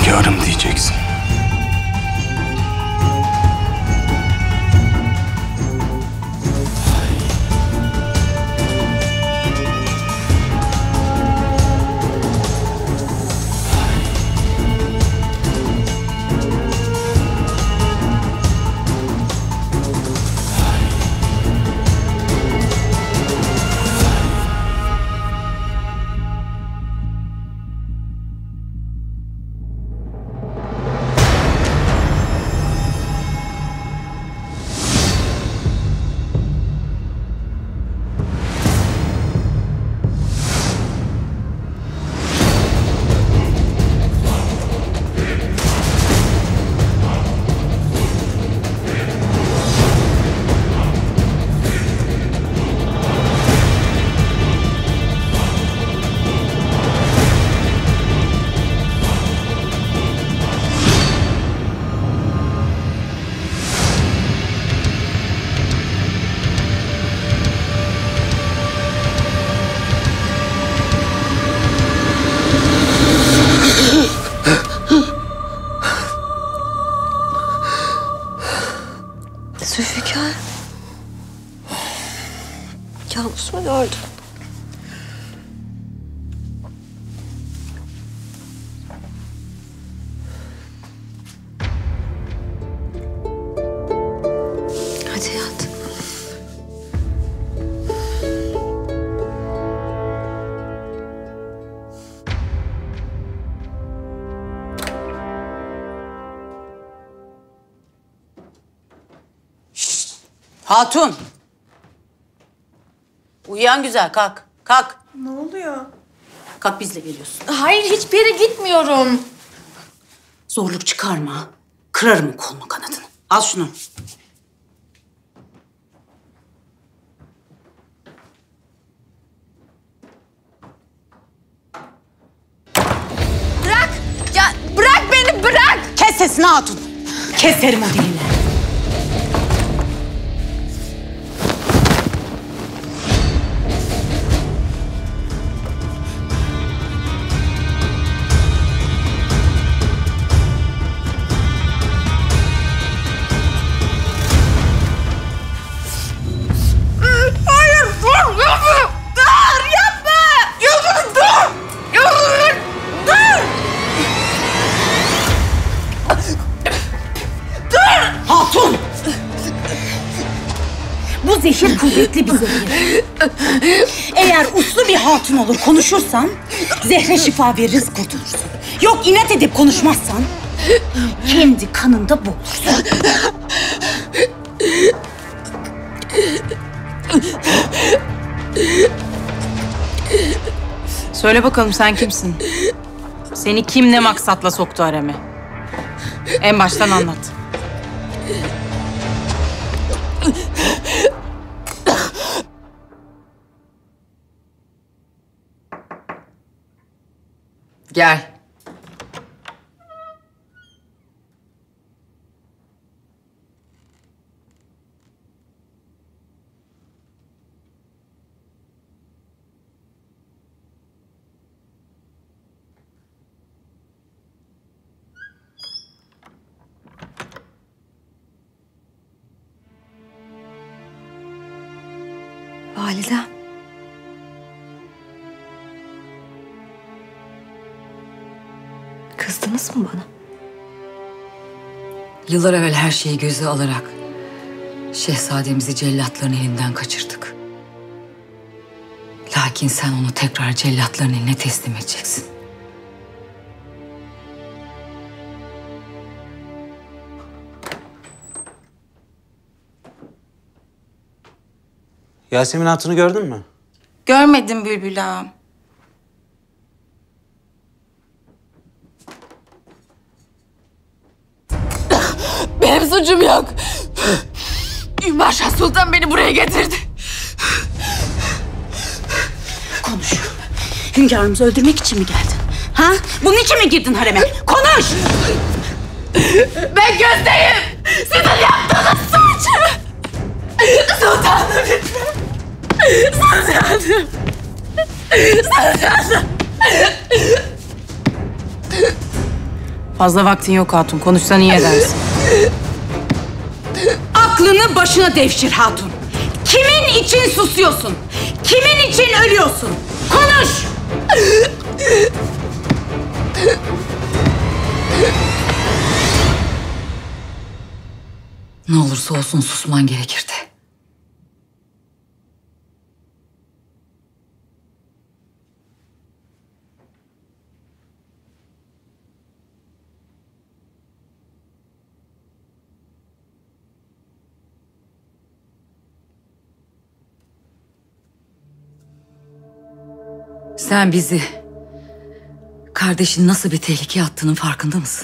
Hünkârım diyeceksin. Zülfikar. Kabus mu gördün? Hadi yat. Hatun! Uyuyan güzel, kalk. Kalk. Ne oluyor? Kalk, bizle geliyorsun. Hayır, hiçbir yere gitmiyorum. Zorluk çıkarma. Kırarım kolunu kanadını. Al şunu. Bırak! Ya bırak beni, bırak! Kes sesini Hatun. Keserim o dilini. Hayır, dur! Yapma! Dur! Yapma! Yıldırım, dur! Yıldırım, dur! Dur! Hatun! Bu zehir kuvvetli bir zehir. Eğer uslu bir hatun olur konuşursan zehre şifa veririz, kurtulursun. Yok inat edip konuşmazsan kendi kanında boğulursun. Söyle bakalım, sen kimsin? Seni kim ne maksatla soktu hareme? En baştan anlat. Gel. Validem. Kızdınız mı bana? Yıllar evvel her şeyi göze alarak şehzademizi cellatların elinden kaçırdık. Lakin sen onu tekrar cellatların eline teslim edeceksin. Yasemin Hatun'u gördün mü? Görmedim Bülbül ağam. Benim suçum yok. Ümmar Şah Sultan beni buraya getirdi. Konuş. Hünkârımızı öldürmek için mi geldin? Ha? Bunun için mi girdin hareme? Konuş! Ben gözdeyim. Sizin yaptığınız suç. Sultanım lütfen. Sultanım. Sultanım. Fazla vaktin yok hatun. Konuşsan iyi edersin. Aklını başına devşir hatun. Kimin için susuyorsun? Kimin için ölüyorsun? Konuş! Ne olursa olsun susman gerekirdi. Sen bizi, kardeşin nasıl bir tehlikeye attığının farkında mısın?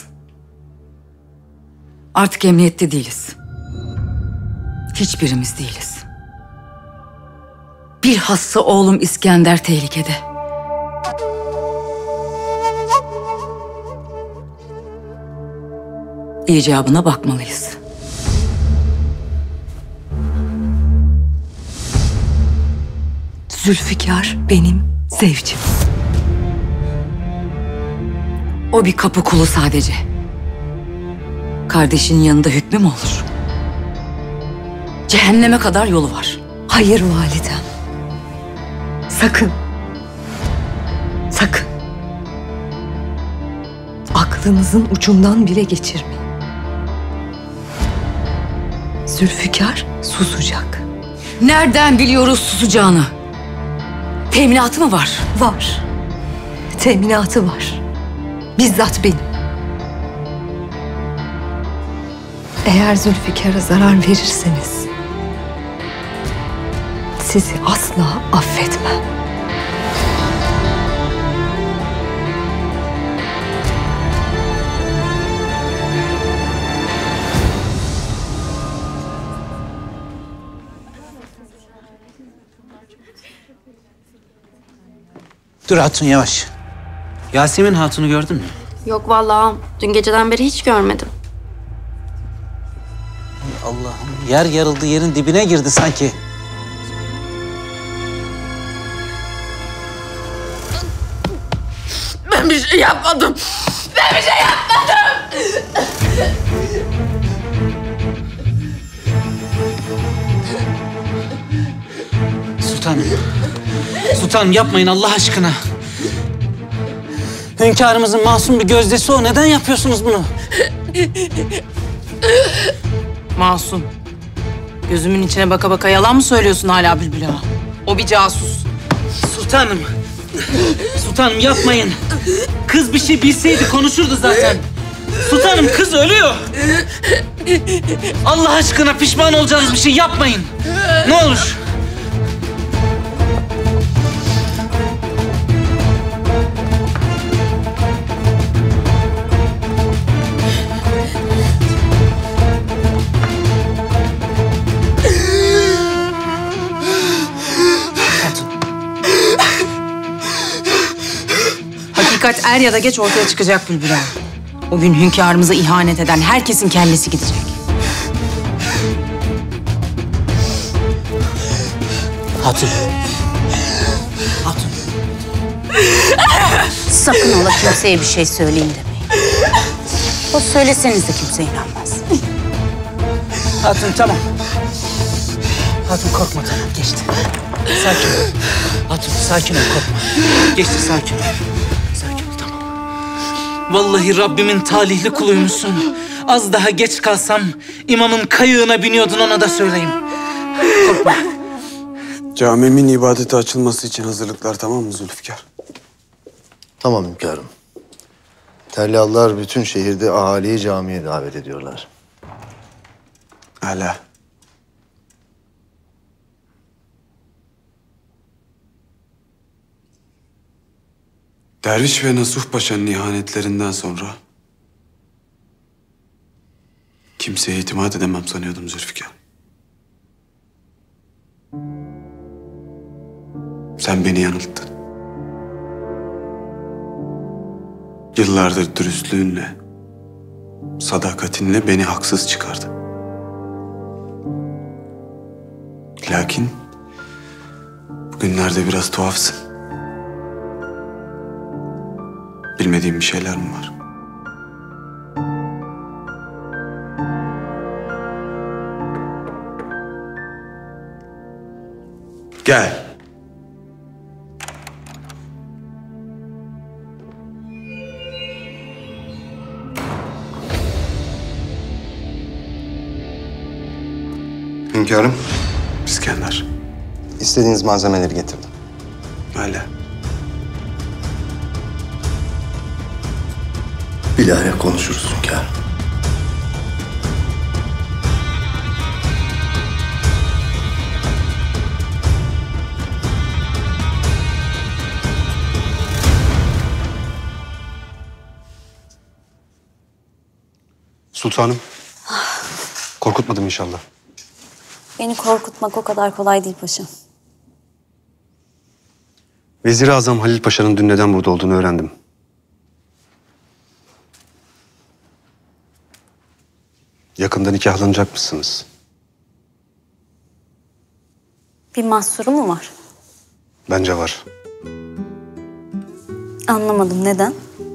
Artık emniyette değiliz. Hiçbirimiz değiliz. Bilhassa oğlum İskender tehlikede. İcabına bakmalıyız. Zülfikar benim zevcim. O bir kapı kulu sadece. Kardeşinin yanında hükmü mü olur? Cehenneme kadar yolu var. Hayır validem. Sakın. Sakın. Aklınızın ucundan bile geçirmeyin. Zülfikar susacak. Nereden biliyoruz susacağını? Teminatı mı var? Var. Teminatı var. Bizzat benim. Eğer Zülfikar'a zarar verirseniz sizi asla affetmem. Dur Hatun yavaş. Yasemin Hatun'u gördün mü? Yok vallahi dün geceden beri hiç görmedim. Allah'ım yer yarıldı, yerin dibine girdi sanki. Ben bir şey yapmadım. Ben bir şey yapmadım. Sultanım. Sultanım yapmayın Allah aşkına. Hünkârımızın masum bir gözdesi o. Neden yapıyorsunuz bunu? Masum. Gözümün içine baka baka yalan mı söylüyorsun hala Bülbül Ağa? O bir casus. Sultanım. Sultanım yapmayın. Kız bir şey bilseydi konuşurdu zaten. Sultanım kız ölüyor. Allah aşkına pişman olacağınız bir şey yapmayın. Ne olur. Hakikat er ya da geç ortaya çıkacak Bülbül Ağa. O gün hünkârımıza ihanet eden herkesin kellesi gidecek. Hatun. Hatun. Sakın ola kimseye bir şey söyleyin demeyin. O söyleseniz de kimse inanmaz. Hatun tamam. Hatun korkma tamam geçti. Sakin ol. Hatun sakin ol korkma. Geçti sakin ol. Sakin ol tamam. Vallahi Rabbimin talihli kuluymuşsun. Az daha geç kalsam imamın kayığına biniyordun ona da söyleyeyim. Korkma. Camimin ibadete açılması için hazırlıklar tamam mı Zülfikar? Tamam hünkârım. Tellallar bütün şehirde ahaliyi camiye davet ediyorlar. Hala. Derviş ve Nasuh Paşa'nın ihanetlerinden sonra kimseye itimat edemem sanıyordum Zülfikar. Sen beni yanılttın. Yıllardır dürüstlüğünle, sadakatinle beni haksız çıkardın. Lakin bugünlerde biraz tuhafsın. Bilmediğim bir şeyler mi var? Gel. Hünkârım, İskender. istediğiniz malzemeleri getirdim. Öyle. Bilahare konuşuruz hünkârım. Sultanım, korkutmadım inşallah. Beni korkutmak o kadar kolay değil paşam. Vezir-i Azam Halil Paşa'nın dün neden burada olduğunu öğrendim. Yakında nikahlanacak mısınız? Bir mahsuru mu var? Bence var. Anlamadım, neden?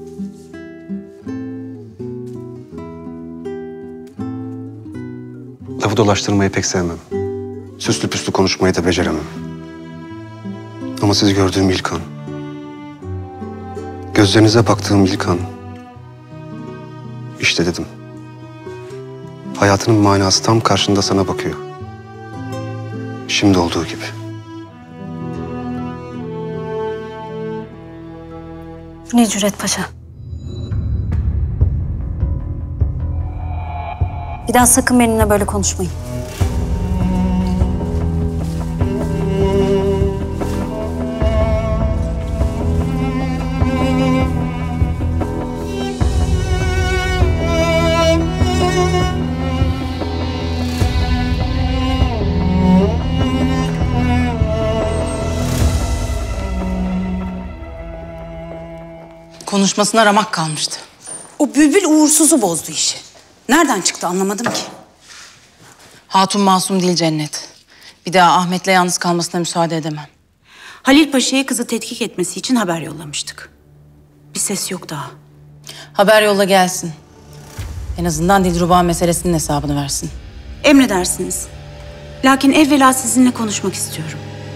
Lafı dolaştırmayı pek sevmem. Süslü püslü konuşmayı da beceremem. Ama sizi gördüğüm ilk an, gözlerinize baktığım ilk an, işte dedim. Hayatının manası tam karşında sana bakıyor. Şimdi olduğu gibi. Ne cüret paşa. Bir daha sakın benimle böyle konuşmayın. Konuşmasına ramak kalmıştı. O bülbül uğursuzu bozdu işi. Nereden çıktı anlamadım ki. Hatun masum değil Cennet. Bir daha Ahmet'le yalnız kalmasına müsaade edemem. Halil Paşa'ya kızı tetkik etmesi için haber yollamıştık. Bir ses yok daha. Haber yolla gelsin. En azından Dilruba meselesinin hesabını versin. Emredersiniz. Lakin evvela sizinle konuşmak istiyorum.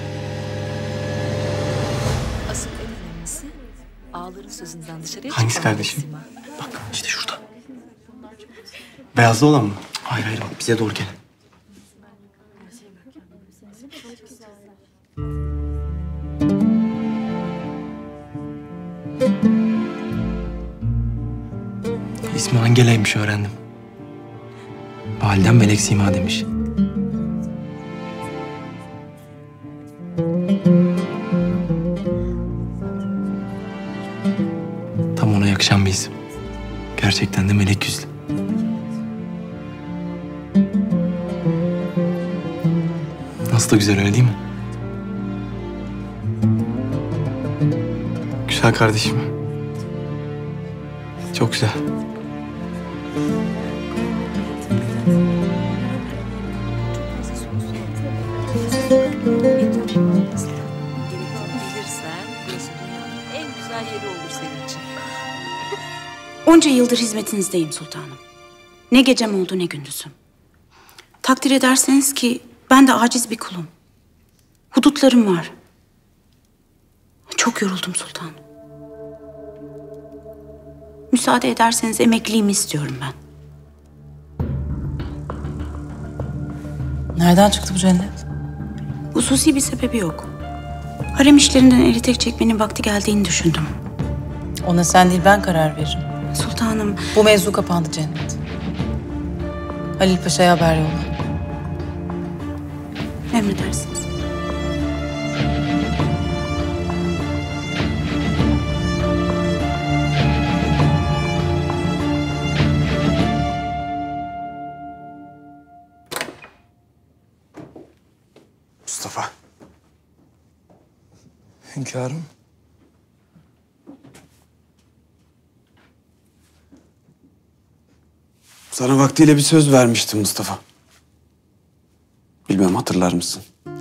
Asıl en önemlisi ağaların sözünden dışarıya Hangisi kardeşim? Bak işte şurada. Beyazlı olan mı? Hayır hayır bak bize doğru gel. İsmi Angela'ymış öğrendim. Validem Melek Sima demiş. Tam ona yakışan bir isim. Gerçekten de melek yüzlü. Nasıl da güzel öyle değil mi? Güzel kardeşim. Çok güzel. En güzel yeri olur senin için. Onca yıldır hizmetinizdeyim sultanım. Ne gecem oldu ne gündüzüm. Takdir ederseniz ki ben de aciz bir kulum. Hudutlarım var. Çok yoruldum sultanım. Müsaade ederseniz emekliliğimi istiyorum ben. Nereden çıktı bu Cennet? Hususi bir sebebi yok. Harem işlerinden eli tek çekmenin vakti geldiğini düşündüm. Ona sen değil ben karar veririm. Sultanım. Bu mevzu kapandı Cennet. Halil Paşa'ya haber yolla. Emredersiniz. Mustafa. Hünkârım. Sana vaktiyle bir söz vermiştim Mustafa. Bilmem hatırlar mısın?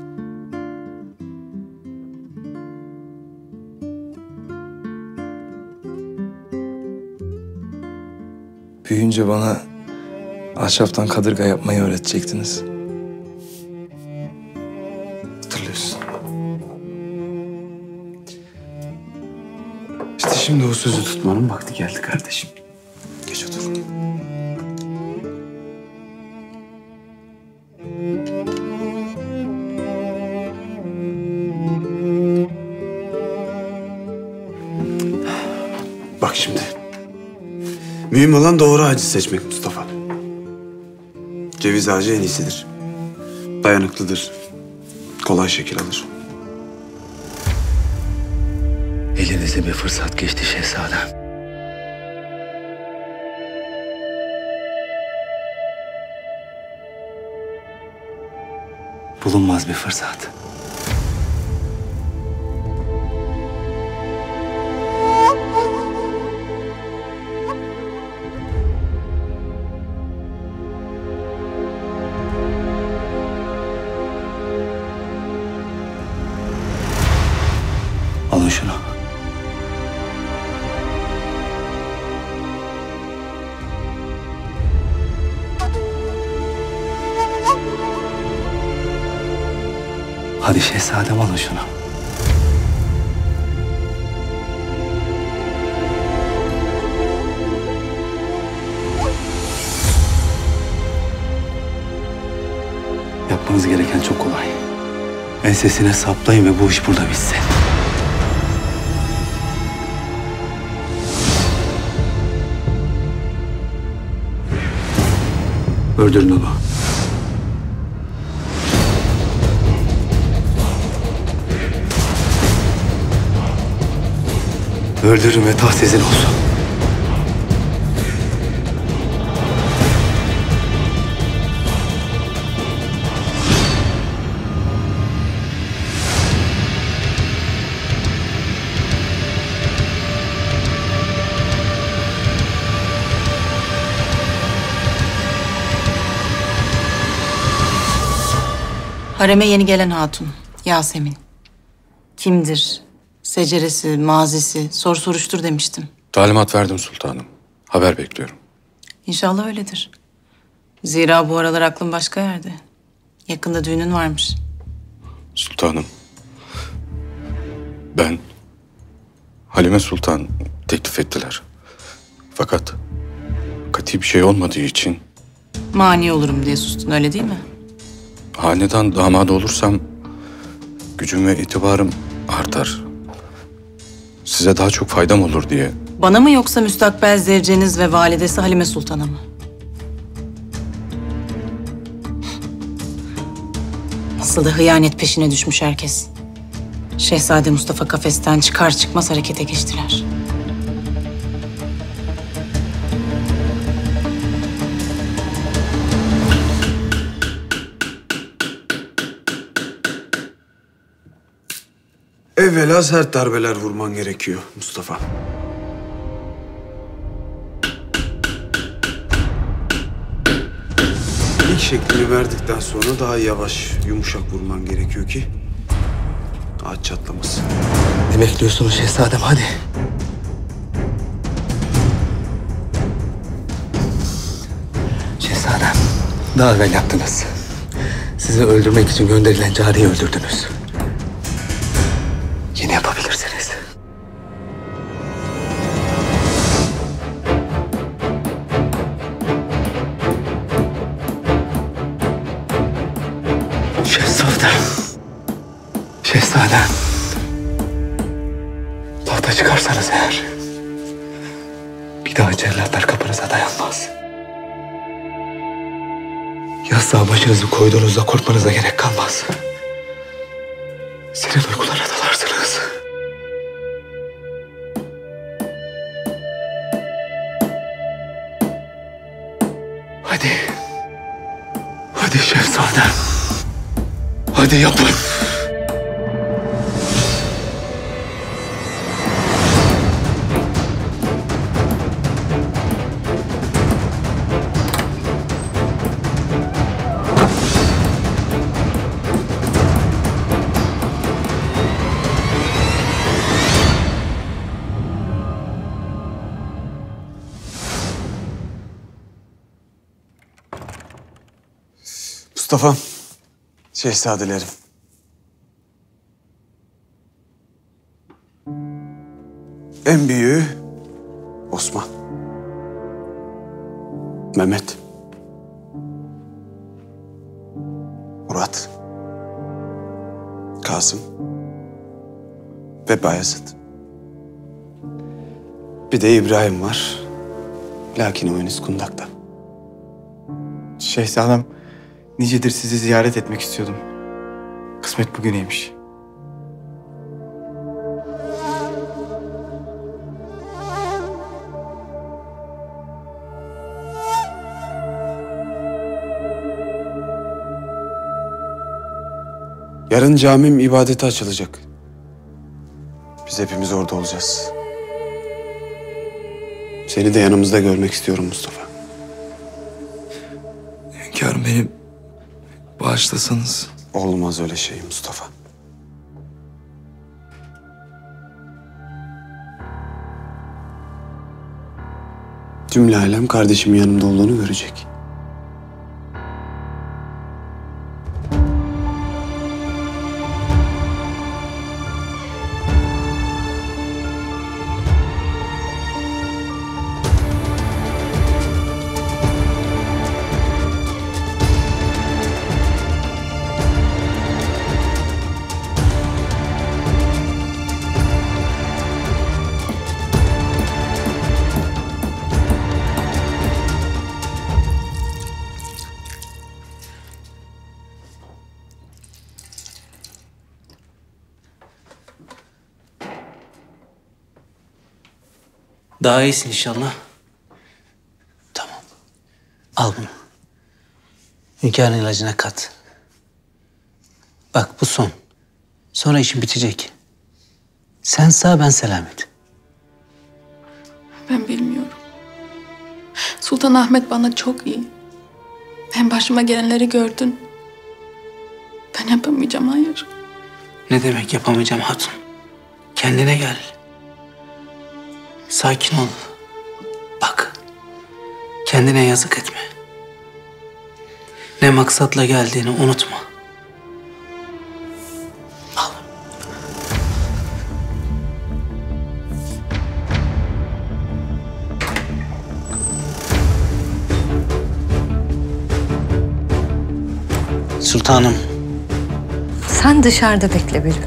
Büyüyünce bana ahşaptan kadırga yapmayı öğretecektiniz. Hatırlıyorsun. sözü tutmanın vakti geldi kardeşim. Geç otur. Bak şimdi. Mühim olan doğru ağacı seçmek Mustafa. Ceviz ağacı en iyisidir. Dayanıklıdır. Kolay şekil alır. Elinize bir fırsat geçti şehzadem. Bulunmaz bir fırsat. Alın şunu. Hadi şehzadem alın şunu. Yapmanız gereken çok kolay. Ensesine saplayın ve bu iş burada bitsin. Öldürün onu. Öldürün ve taht sizin olsun. Hareme yeni gelen hatun, Yasemin. Kimdir? Seceresi, mazisi, sor soruştur demiştim. Talimat verdim sultanım. Haber bekliyorum. İnşallah öyledir. Zira bu aralar aklım başka yerde. Yakında düğünün varmış. Sultanım. Ben Halime Sultan teklif ettiler. Fakat kati bir şey olmadığı için Mani olurum diye sustun, öyle değil mi? hanedan damadı olursam gücüm ve itibarım artar. Size daha çok faydam olur diye. Bana mı yoksa müstakbel zevceniz ve validesi Halime Sultan'a mı? Nasıl da hıyanet peşine düşmüş herkes. Şehzade Mustafa kafesten çıkar çıkmaz harekete geçtiler. Evvela sert darbeler vurman gerekiyor Mustafa. İlk şeklini verdikten sonra daha yavaş, yumuşak vurman gerekiyor ki ağaç çatlamasın. Ne bekliyorsunuz şehzadem, hadi. Şehzadem, daha evvel yaptınız. Sizi öldürmek için gönderilen cariyi öldürdünüz. Yine yapabilirsiniz. Şehzadem. Şehzadem. Tahta çıkarsanız eğer, bir daha cellatlar kapınıza dayanmaz. Yastığa başınızı koyduğunuzda korkmanıza gerek kalmaz. Senin uykulara dalarsınız. Hadi. Hadi şehzadem. Hadi yapın. Mustafa, şehzadelerim. En büyüğü Osman. Mehmet. Murat. Kasım. Ve Bayezid. Bir de İbrahim var. Lakin o henüz kundakta. Şehzadem, nicedir sizi ziyaret etmek istiyordum. Kısmet bugüneymiş. Yarın camim ibadete açılacak. Biz hepimiz orada olacağız. Seni de yanımızda görmek istiyorum Mustafa. Hünkârım beni bağışlasanız. Olmaz öyle şey Mustafa. Cümle alem kardeşimin yanımda olduğunu görecek. Daha iyisin inşallah. Tamam. Al bunu. Hünkârın ilacına kat. Bak bu son. Sonra işin bitecek. Sen sağ, ben selamet. Ben bilmiyorum. Sultan Ahmet bana çok iyi. Hem başıma gelenleri gördün. Ben yapamayacağım, hayır. Ne demek yapamayacağım hatun? Kendine gel. Sakin ol. Bak. Kendine yazık etme. Ne maksatla geldiğini unutma. Sultanım. Sen dışarıda bekle Bülbül.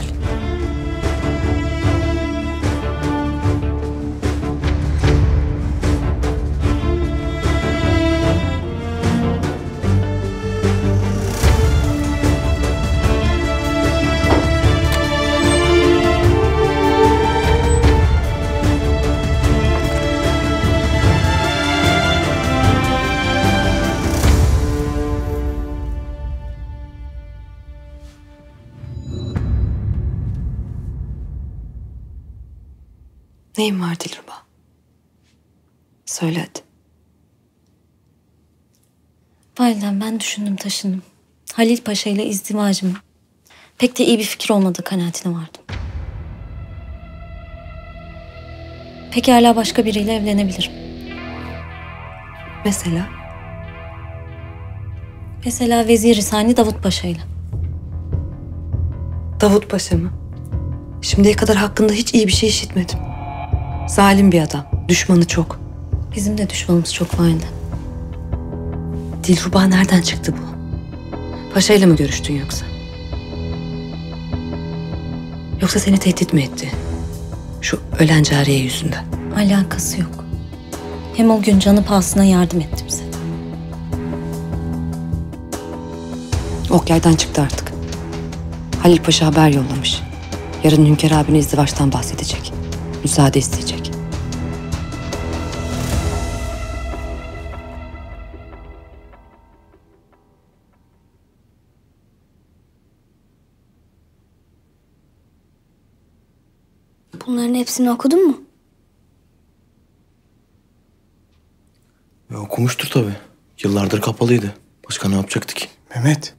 Neyin var Dilruba? Söyle hadi. Validem, ben düşündüm taşındım. Halil Paşa ile izdivacım pek de iyi bir fikir olmadığı kanaatine vardım. Pekala başka biriyle evlenebilirim. Mesela? Mesela Vezir-i Sani Davut Paşa ile. Davut Paşa mı? Şimdiye kadar hakkında hiç iyi bir şey işitmedim. Zalim bir adam. Düşmanı çok. Bizim de düşmanımız çok validem. Dilruba nereden çıktı bu? Paşa ile mi görüştün yoksa? Yoksa seni tehdit mi etti? Şu ölen cariye yüzünden. Alakası yok. Hem o gün canı pahasına yardım etti bize. Ok yaydan çıktı artık. Halil Paşa haber yollamış. Yarın Hünkâr abine izdivaçtan bahsedecek. Müsaade isteyecek. Bunların hepsini okudun mu? Okumuştur tabii. Yıllardır kapalıydı. Başka ne yapacaktı ki? Mehmet.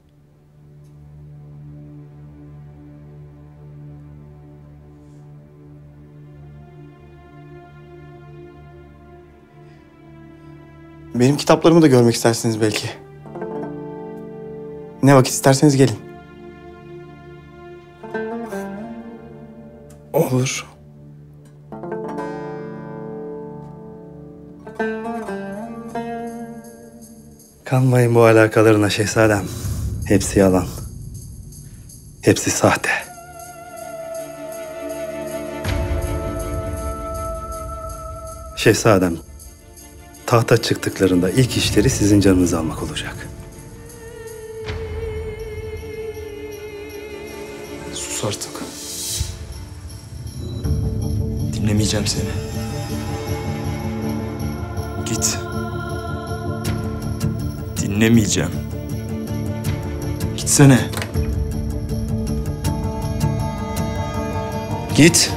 Benim kitaplarımı da görmek istersiniz belki. Ne vakit isterseniz gelin. Olur. Kanmayın bu alakalarına şehzadem. Hepsi yalan. Hepsi sahte. Şehzadem, tahta çıktıklarında ilk işleri sizin canınızı almak olacak. Sus artık. Dinlemeyeceğim seni. Git. Dinlemeyeceğim. Gitsene. Git.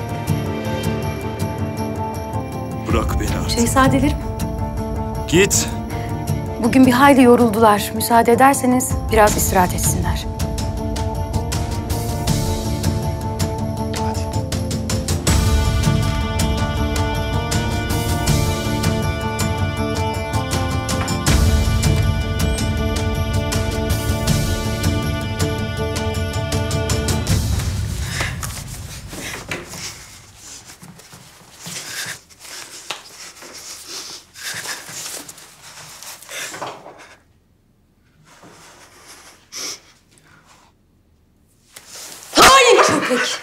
Bırak beni artık. Şehzadelerim, Git. bugün bir hayli yoruldular. Müsaade ederseniz biraz istirahat etsinler. Köpek.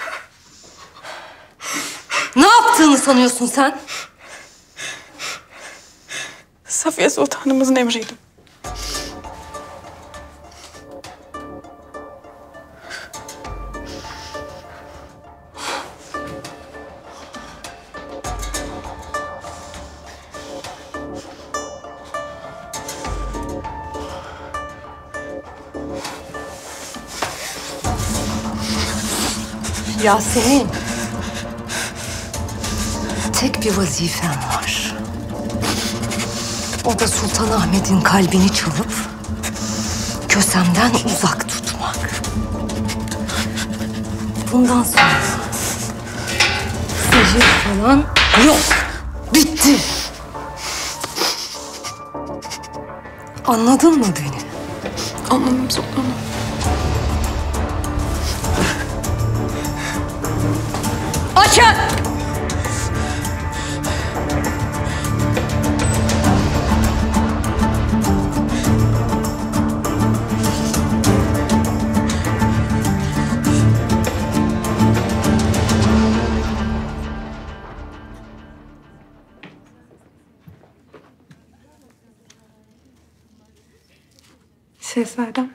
Ne yaptığını sanıyorsun sen? Safiye Sultanımızın emriydi. Yasemin. Tek bir vazifen var. O da Sultanahmet'in kalbini çalıp Kösem'den uzak tutmak. Bundan sonra sihir falan yok. Bitti. Anladın mı beni? Anladım sultanım. Açın! Şehzadem.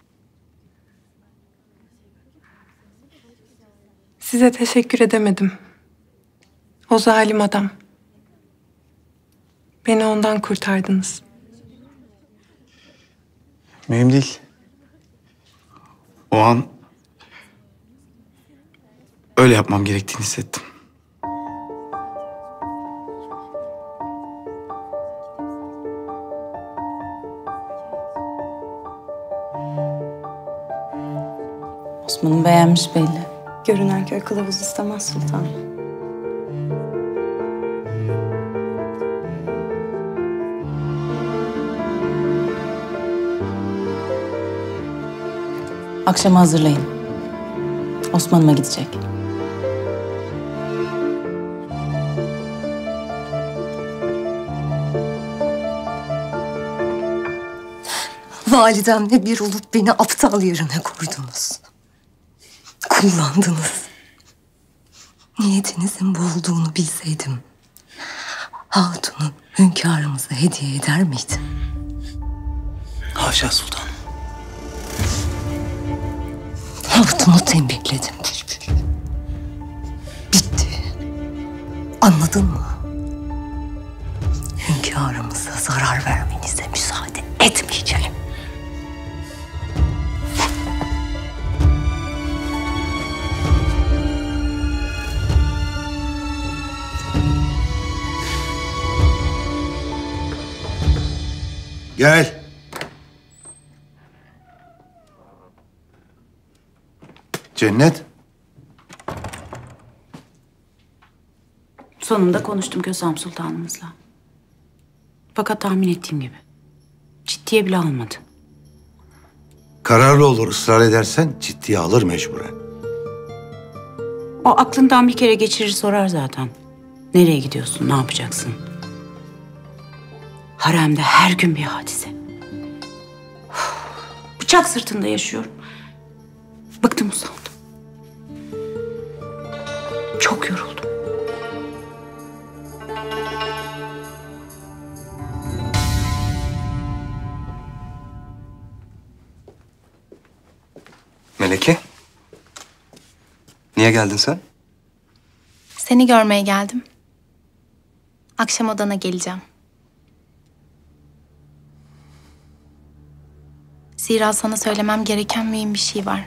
Size teşekkür edemedim. O zalim adam. Beni ondan kurtardınız. Mühim değil. O an öyle yapmam gerektiğini hissettim. Osman'ım beğenmiş belli. Görünen köy kılavuz istemez sultanım. Akşama hazırlayın. Osman'ıma gidecek. Validemle bir olup beni aptal yerine koydunuz. Kullandınız. Niyetinizin bu olduğunu bilseydim hatunu hünkârımıza hediye eder miydim? Haşa sultanım. Hatunu tembihledim Bülbül. Bitti. Anladın mı? Hünkârımıza zarar vermenize müsaade etmeyeceğim. Gel. Cennet. Sonunda konuştum Kösem Sultanımızla. Fakat tahmin ettiğim gibi. Ciddiye bile almadı. Kararlı olur, ısrar edersen ciddiye alır mecburen. O aklından bir kere geçirir sorar zaten. Nereye gidiyorsun, ne yapacaksın? Haremde her gün bir hadise. Bıçak sırtında yaşıyorum. Bıktım, usandım. Çok yoruldum. Meleke? Niye geldin sen? Seni görmeye geldim. Akşam odana geleceğim. Zira sana söylemem gereken mühim bir şey var.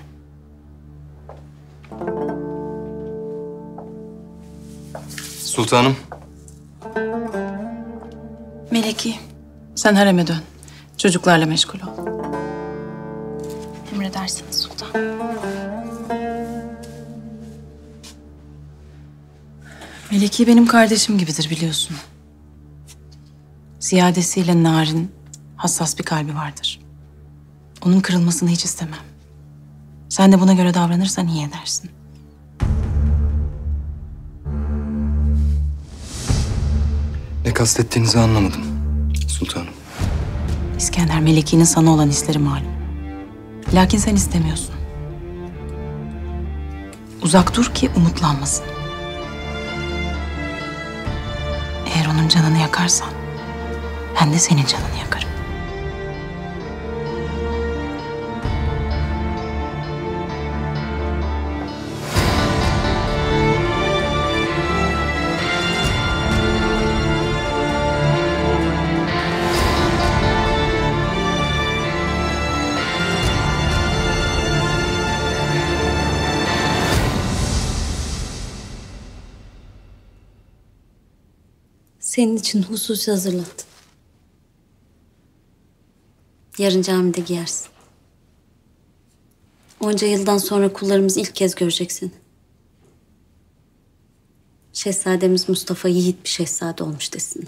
Sultanım. Meleki, sen hareme dön. Çocuklarla meşgul ol. Emredersiniz sultan. Meleki benim kardeşim gibidir biliyorsun. Ziyadesiyle narin, hassas bir kalbi vardır. Onun kırılmasını hiç istemem. Sen de buna göre davranırsan iyi edersin. Ne kastettiğinizi anlamadım sultanım. İskender, Meleki'nin sana olan hisleri malum. Lakin sen istemiyorsun. Uzak dur ki umutlanmasın. Eğer onun canını yakarsan, ben de senin canını yakarım. Senin için hususi hazırlattım. Yarın camide giyersin. Onca yıldan sonra kullarımız ilk kez görecek seni. Şehzademiz Mustafa yiğit bir şehzade olmuş desinler.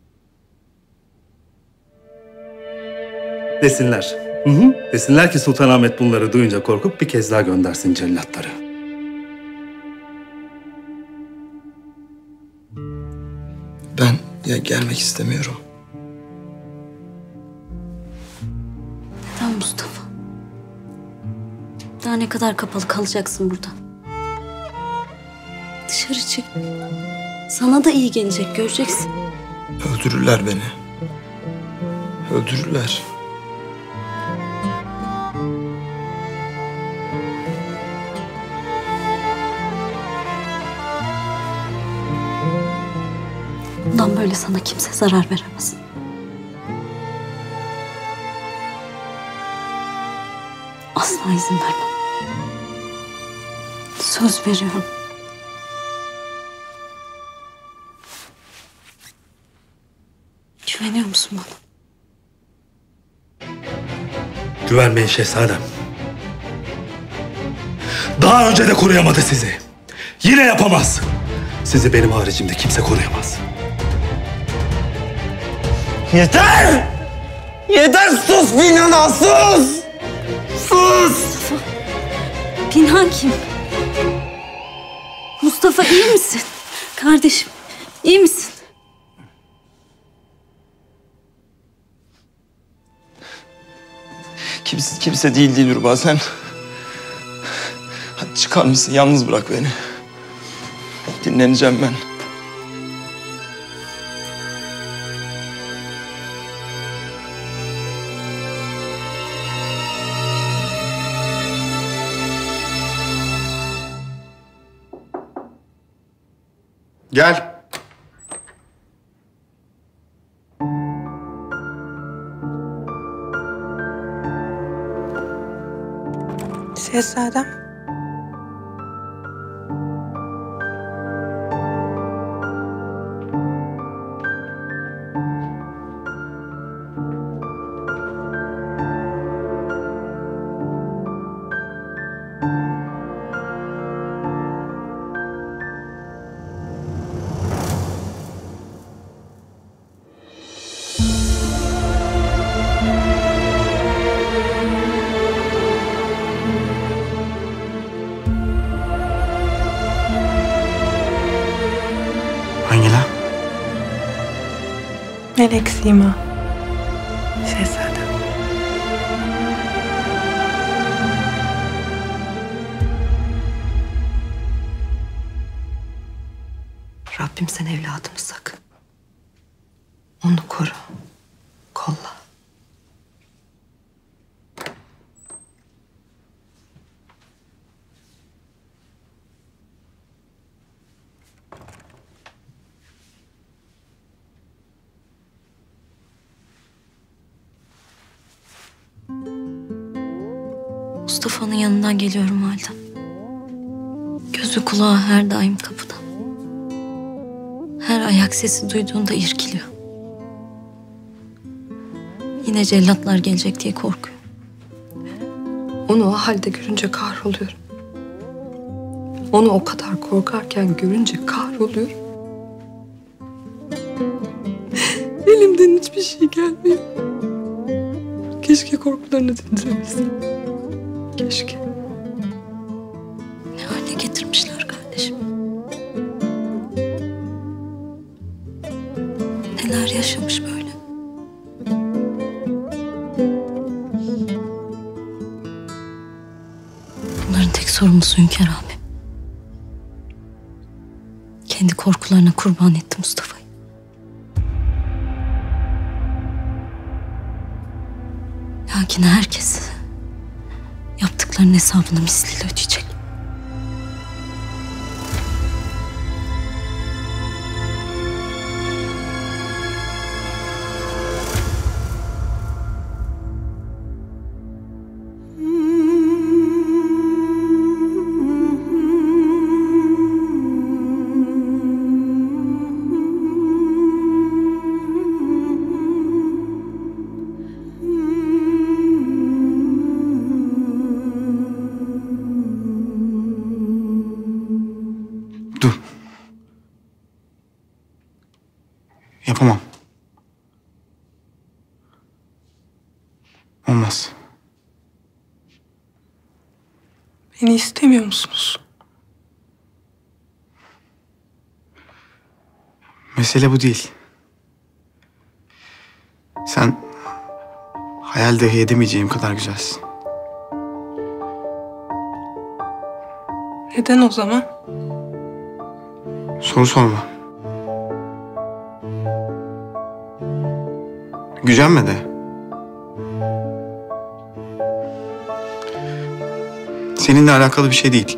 Desinler. Hı hı. Desinler ki Sultanahmet bunları duyunca korkup bir kez daha göndersin cellatları. Ben gelmek istemiyorum. Neden Mustafa? Daha ne kadar kapalı kalacaksın burada? Dışarı çık. Sana da iyi gelecek, göreceksin. Öldürürler beni. Öldürürler. Bundan böyle sana kimse zarar veremez. Asla izin vermem. Söz veriyorum. Güveniyor musun bana? Güvenmeyin şehzadem. Daha önce de koruyamadı sizi. Yine yapamaz. Sizi benim haricimde kimse koruyamaz. Yeter! Yeter, sus Binana, sus! Sus! Mustafa. Pinhan kim? Mustafa iyi misin? Kardeşim iyi misin? Kimse değil Dilruba, sen. Hadi çıkar mısın? Yalnız bırak beni. Dinleneceğim ben. Gel. Şehzadem. Hangi lan? Melek Sima. Şehzadem. Rabbim sen evladını sakın. Onu koru. Kolla. Mustafa'nın yanından geliyorum validem. Gözü kulağı her daim kapıda. Her ayak sesi duyduğunda irkiliyor. Yine cellatlar gelecek diye korkuyor. Onu o halde görünce kahroluyorum. Onu o kadar korkarken görünce kahroluyorum. Elimden hiçbir şey gelmiyor. Keşke korkularını dindirebilsem. Keşke. Ne hale getirmişler kardeşim. Neler yaşamış böyle. Bunların tek sorumlusu Hünkâr abi. Kendi korkularına kurban etti Mustafa'yı. Lakin herkes yaptıklarının hesabını misliyle ödeyecek. Yapamam. Olmaz. Beni istemiyor musunuz? Mesele bu değil. Sen hayal dahi edemeyeceğim kadar güzelsin. Neden o zaman? Soru sorma. Gücenme de. Seninle alakalı bir şey değil.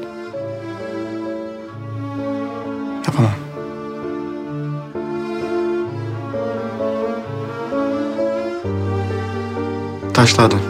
Yapamam. Taşlığa dön.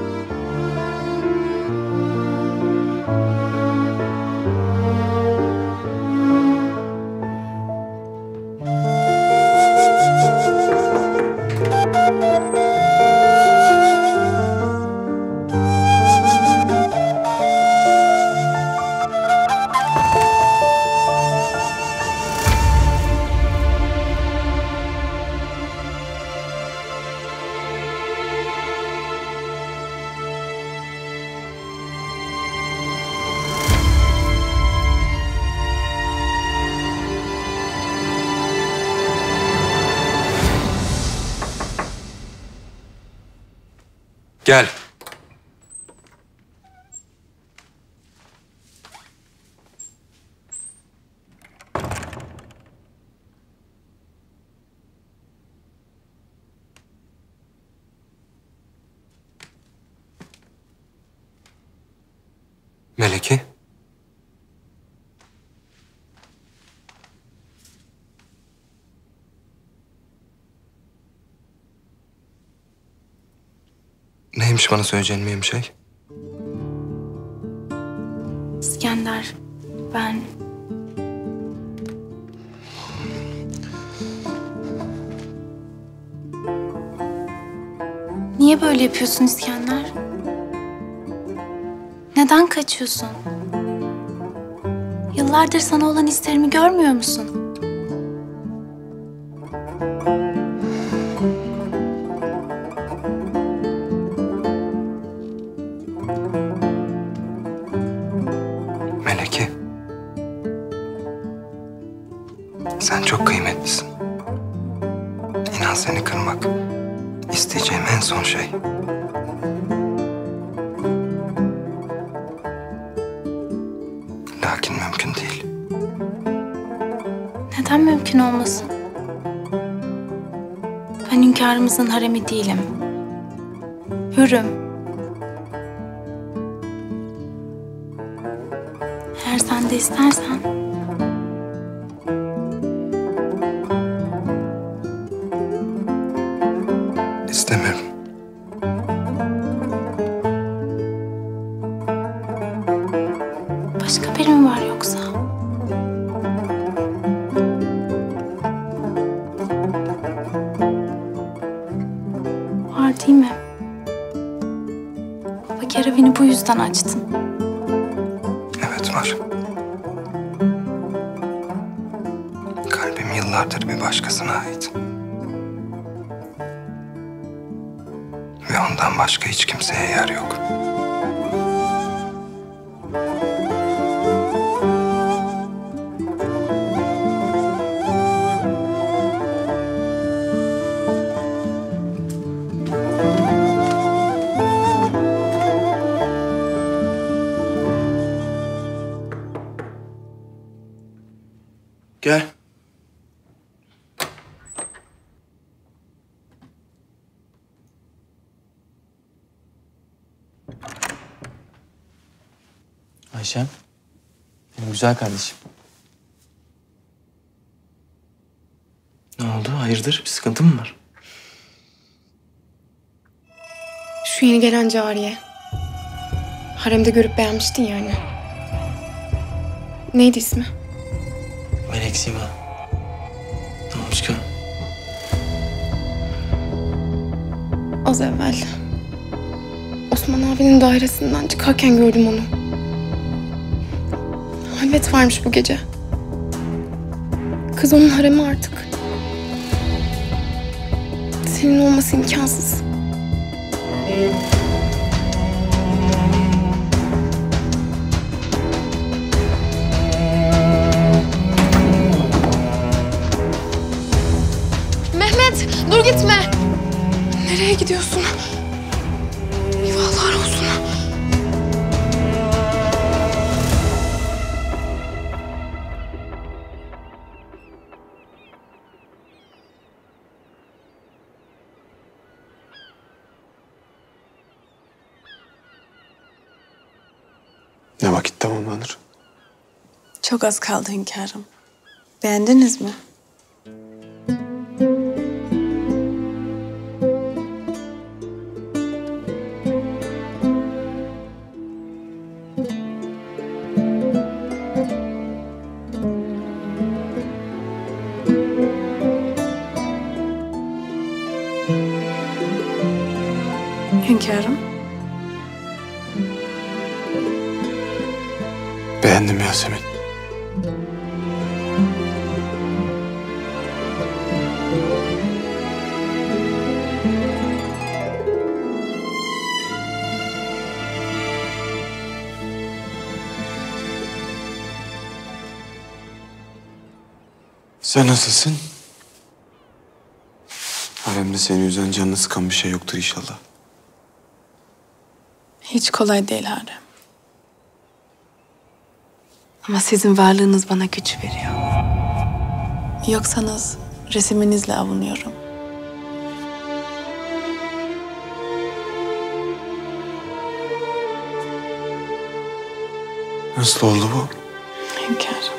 Gel. Meleke. Neymiş bana söyleyeceğin mühim şey? İskender, ben... Niye böyle yapıyorsun İskender? Neden kaçıyorsun? Yıllardır sana olan hislerimi görmüyor musun? Meleke. Sen çok kıymetlisin. İnan seni kırmak, İsteyeceğim en son şey. Lakin mümkün değil. Neden mümkün olmasın? Ben hünkârımızın haremi değilim. Hürrüm. Eğer sen de istersen... İstemiyorum. Başka biri mi var yoksa? Var değil mi? Baba kerevini bu yüzden açtın. Evet var. Kalbim yıllardır bir başkasına ait. Ve ondan başka hiç kimseye yer yok. Gel. Ayşem, benim güzel kardeşim. Ne oldu? Hayırdır? Bir sıkıntı mı var? Şu yeni gelen cariye. Haremde görüp beğenmiştin yani. Neydi ismi? Melek Sima. Ne olmuş ki? Az evvel. Osman abinin dairesinden çıkarken gördüm onu. Halvet varmış bu gece. Kız onun haremi artık. Senin olması imkansız. Mehmet, dur gitme. Nereye gidiyorsun? Eyvahlar olsun. Ne vakit tamamlanır? Çok az kaldı hünkârım. Beğendiniz mi? Hünkârım. Beğendim Yasemin. Sen nasılsın? Haremde seni üzen, canını sıkan bir şey yoktur inşallah. Hiç kolay değil harem. Ama sizin varlığınız bana güç veriyor. Yoksanız resminizle avunuyorum. Nasıl oldu bu? Hünkârım.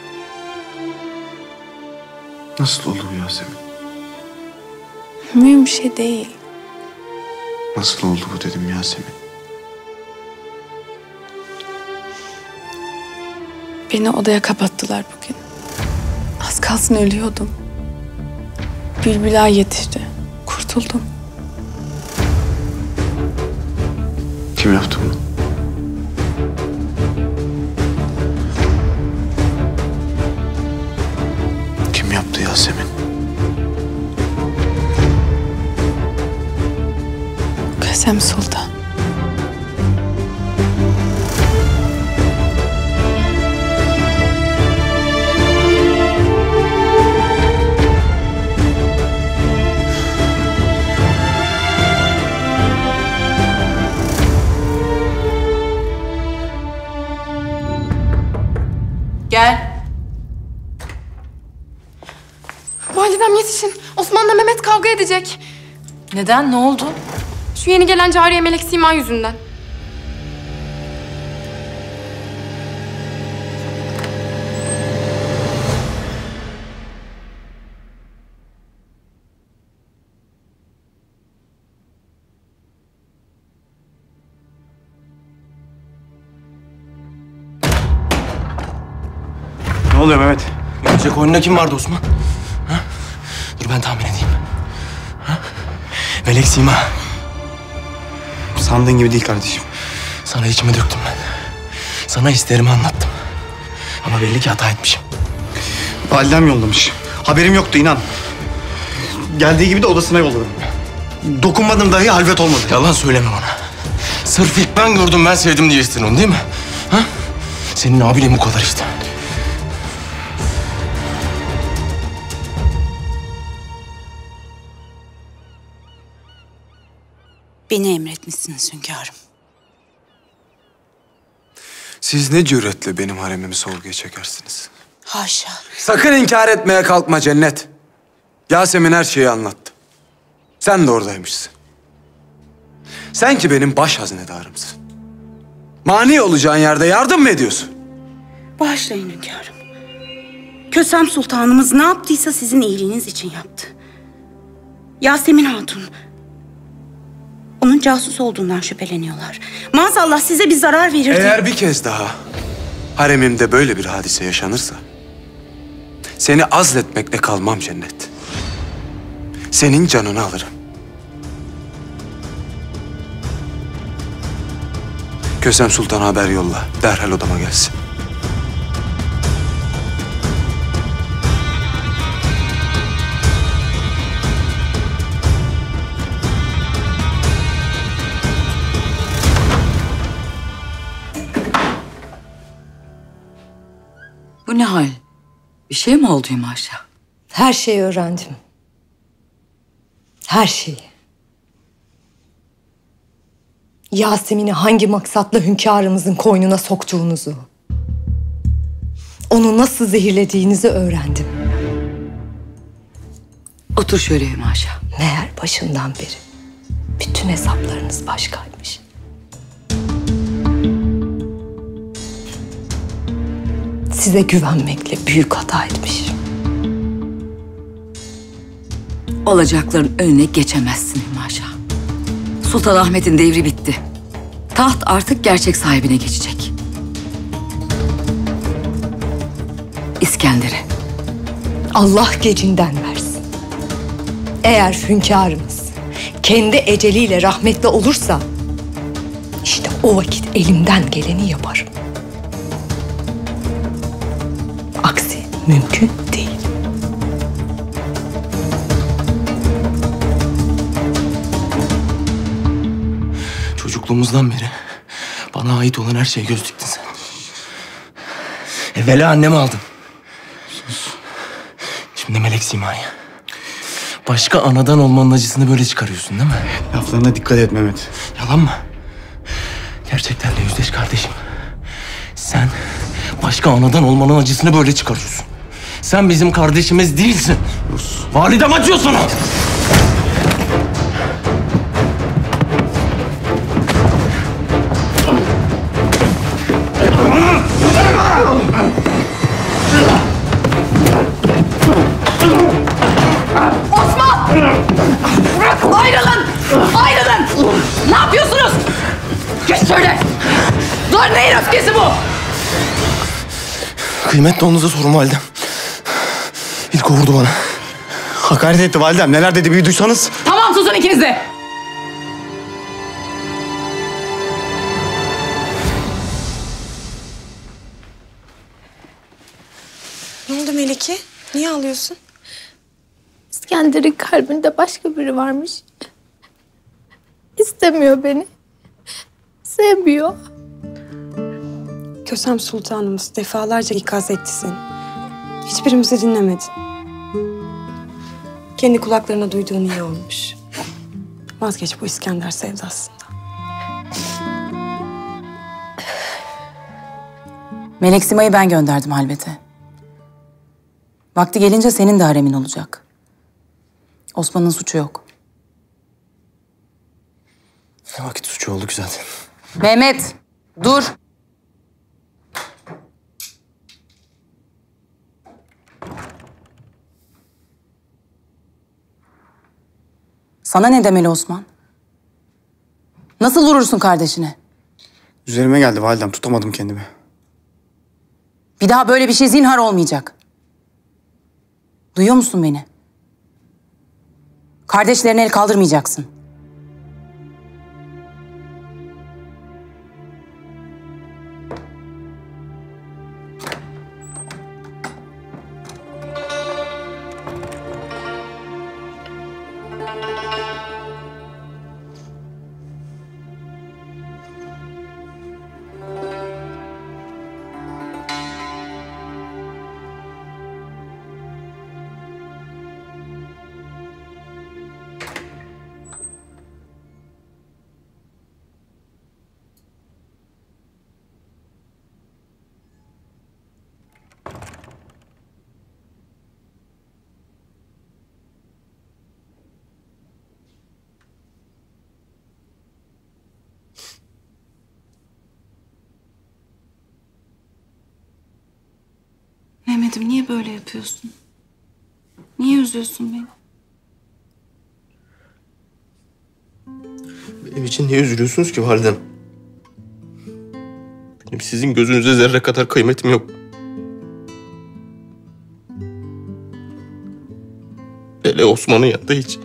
Nasıl oldu bu Yasemin? Mühim bir şey değil. Nasıl oldu bu dedim Yasemin. Beni odaya kapattılar bugün. Az kalsın ölüyordum. Bülbül Ağa yetişti. Kurtuldum. Kim yaptı bunu? Kim yaptı Yasemin? Kasem Sultan. yetişin. Osman'la Mehmet kavga edecek. Neden? Ne oldu? Şu yeni gelen cariye Melek Sima yüzünden. Ne oluyor Mehmet? Gelecek oyununda kim vardı Osman? Ha? Dur ben tahmin edeyim. Ha? Melek Sima. Sandığın gibi değil kardeşim. Sana içimi döktüm ben. Sana hislerimi anlattım. Ama belli ki hata etmişim. Validem yollamış. Haberim yoktu inan. Geldiği gibi de odasına yolladım. Dokunmadım dahi halvet olmadı. Yalan söyleme bana. Sırf ilk ben gördüm, ben sevdim diye istedin onu değil mi? Ha? Senin abin bu kadar işte. Beni emretmişsiniz hünkârım. Siz ne cüretle benim haremimi sorguya çekersiniz? Haşa. Sakın inkar etmeye kalkma Cennet. Yasemin her şeyi anlattı. Sen de oradaymışsın. Sen ki benim baş haznedarımsın. Mani olacağın yerde yardım mı ediyorsun? Bağışlayın hünkârım. Kösem Sultanımız ne yaptıysa sizin iyiliğiniz için yaptı. Yasemin Hatun, onun casus olduğundan şüpheleniyorlar. Maazallah size bir zarar verirdi. Eğer bir kez daha haremimde böyle bir hadise yaşanırsa seni azletmekle kalmam Cennet. Senin canını alırım. Kösem Sultan'a haber yolla. Derhal odama gelsin. Bu ne hal? Bir şey mi oldu Hümaşa? Her şeyi öğrendim. Her şeyi. Yasemin'i hangi maksatla hünkârımızın koynuna soktuğunuzu, onu nasıl zehirlediğinizi öğrendim. Otur şöyle Hümaşa. Meğer başından beri bütün hesaplarınız başkaymış. Size güvenmekle büyük hata etmişim. Olacakların önüne geçemezsin Hümaşa. Sultanahmet'in devri bitti. Taht artık gerçek sahibine geçecek. İskender'e. Allah gecinden versin. Eğer hünkârımız kendi eceliyle rahmetli olursa, işte o vakit elimden geleni yaparım. Aksi mümkün değil. Çocukluğumuzdan beri bana ait olan her şeye göz diktin sen. Evvela annemi aldın. Şimdi Melek Sima'yı. Başka anadan olmanın acısını böyle çıkarıyorsun değil mi? Laflarına dikkat et Mehmet. Yalan mı? Gerçeklerle yüzleş kardeşim. Sen başka anadan olmanın acısını böyle çıkarıyorsun. Sen bizim kardeşimiz değilsin. Validem acıyor sana. Osman! Bırak! Ayrılın! Ayrılın! Ne yapıyorsunuz? Geç şöyle! Dur, neyin öfkesi bu? Kıymetli oğlunuza sorun validem. İlk o vurdu bana. Hakaret etti validem. Neler dedi bir duysanız. Tamam, susun ikiniz de! Ne oldu Melike? Niye ağlıyorsun? İskender'in kalbinde başka biri varmış. İstemiyor beni. Sevmiyor. Kösem Sultanımız defalarca ikaz etti seni. Hiçbirimizi dinlemedi. Kendi kulaklarına duyduğun iyi olmuş. Vazgeç bu İskender sevdasından. Melek Sima'yı ben gönderdim halvete. Vakti gelince senin de haremin olacak. Osman'ın suçu yok. Ne vakit suçu oldu ki zaten. Mehmet, dur. Sana ne demeli Osman? Nasıl vurursun kardeşine? Üzerime geldi validem, tutamadım kendimi. Bir daha böyle bir şey zinhar olmayacak. Duyuyor musun beni? Kardeşlerine el kaldırmayacaksın. Mehmet'im niye böyle yapıyorsun? Niye üzüyorsun beni? Benim için niye üzülüyorsunuz ki validem? Benim sizin gözünüze zerre kadar kıymetim yok. Hele Osman'ın yanında hiç.